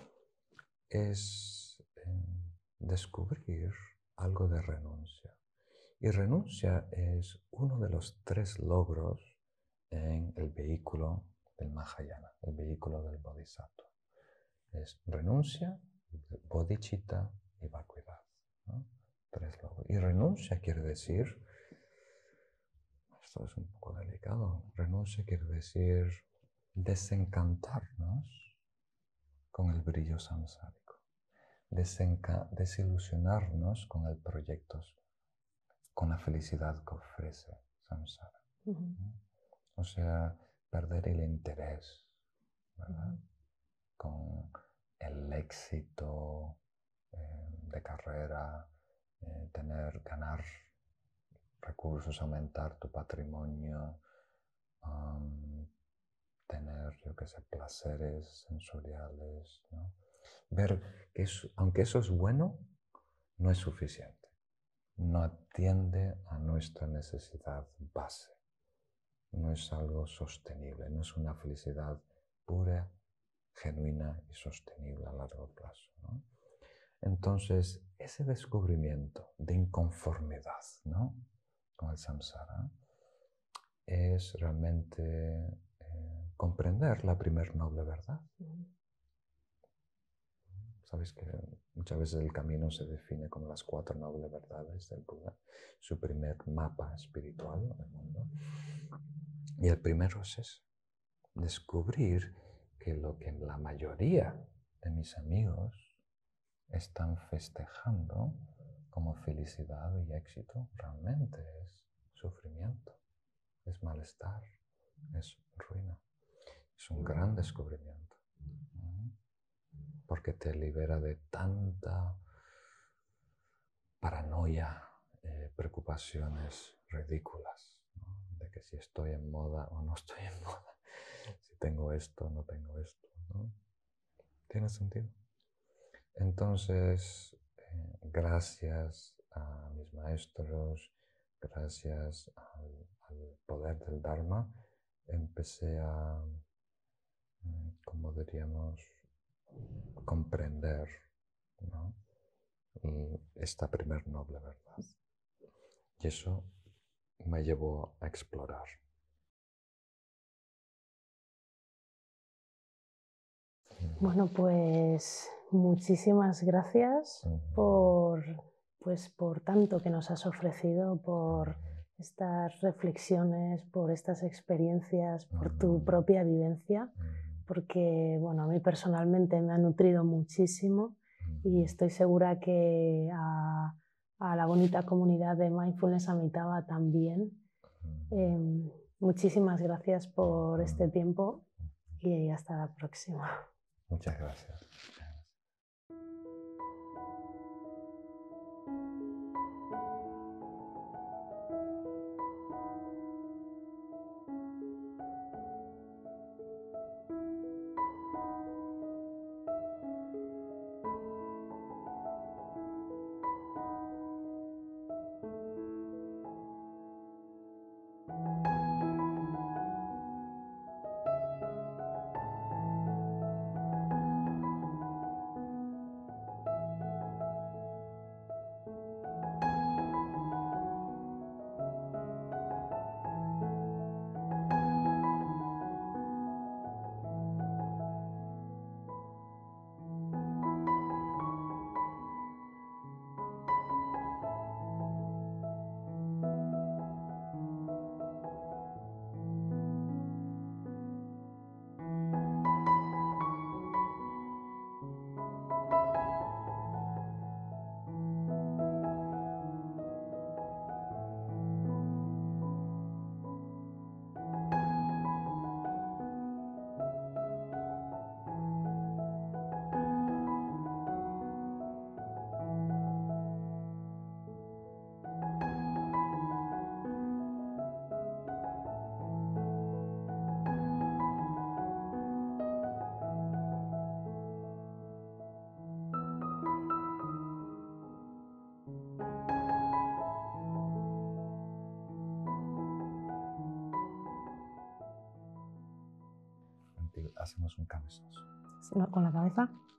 es descubrir algo de renuncia. Y renuncia es uno de los 3 logros en el vehículo del Mahayana, el vehículo del Bodhisattva. Es renuncia, bodhicitta y vacuidad, ¿no? 3 logros. Y renuncia quiere decir, esto es un poco delicado, renuncia quiere decir desencantarnos con el brillo samsárico, desilusionarnos con el proyecto, con la felicidad que ofrece samsara. O sea, perder el interés, ¿verdad?, con el éxito de carrera, ganar recursos, aumentar tu patrimonio, tener, yo qué sé, placeres sensoriales, ¿no? Ver que aunque eso es bueno, no es suficiente, no atiende a nuestra necesidad base, no es algo sostenible, no es una felicidad pura, genuina y sostenible a largo plazo, ¿no? Entonces, ese descubrimiento de inconformidad, ¿no?, con el samsara es realmente comprender la primer noble verdad. Sabes que muchas veces el camino se define como las 4 nobles verdades del Buda, su primer mapa espiritual del mundo. Y el primero es eso, descubrir que lo que la mayoría de mis amigos están festejando como felicidad y éxito realmente es sufrimiento, es malestar, es ruina. Es un gran descubrimiento, porque te libera de tanta paranoia, preocupaciones ridículas, ¿no?, de que si estoy en moda o no estoy en moda, si tengo esto o no tengo esto, ¿no? ¿Tiene sentido? Entonces, gracias a mis maestros, gracias al poder del Dharma, empecé a, como diríamos, comprender, ¿no?, esta primer noble verdad. Y eso me llevó a explorar. Bueno, pues muchísimas gracias por tanto que nos has ofrecido, por estas reflexiones, por estas experiencias, por tu propia vivencia, porque bueno, a mí personalmente me ha nutrido muchísimo y estoy segura que a la bonita comunidad de Mindfulness Amitabha también. Muchísimas gracias por este tiempo y hasta la próxima. Muchas gracias. Hacemos un cabezazo. ¿Con la cabeza?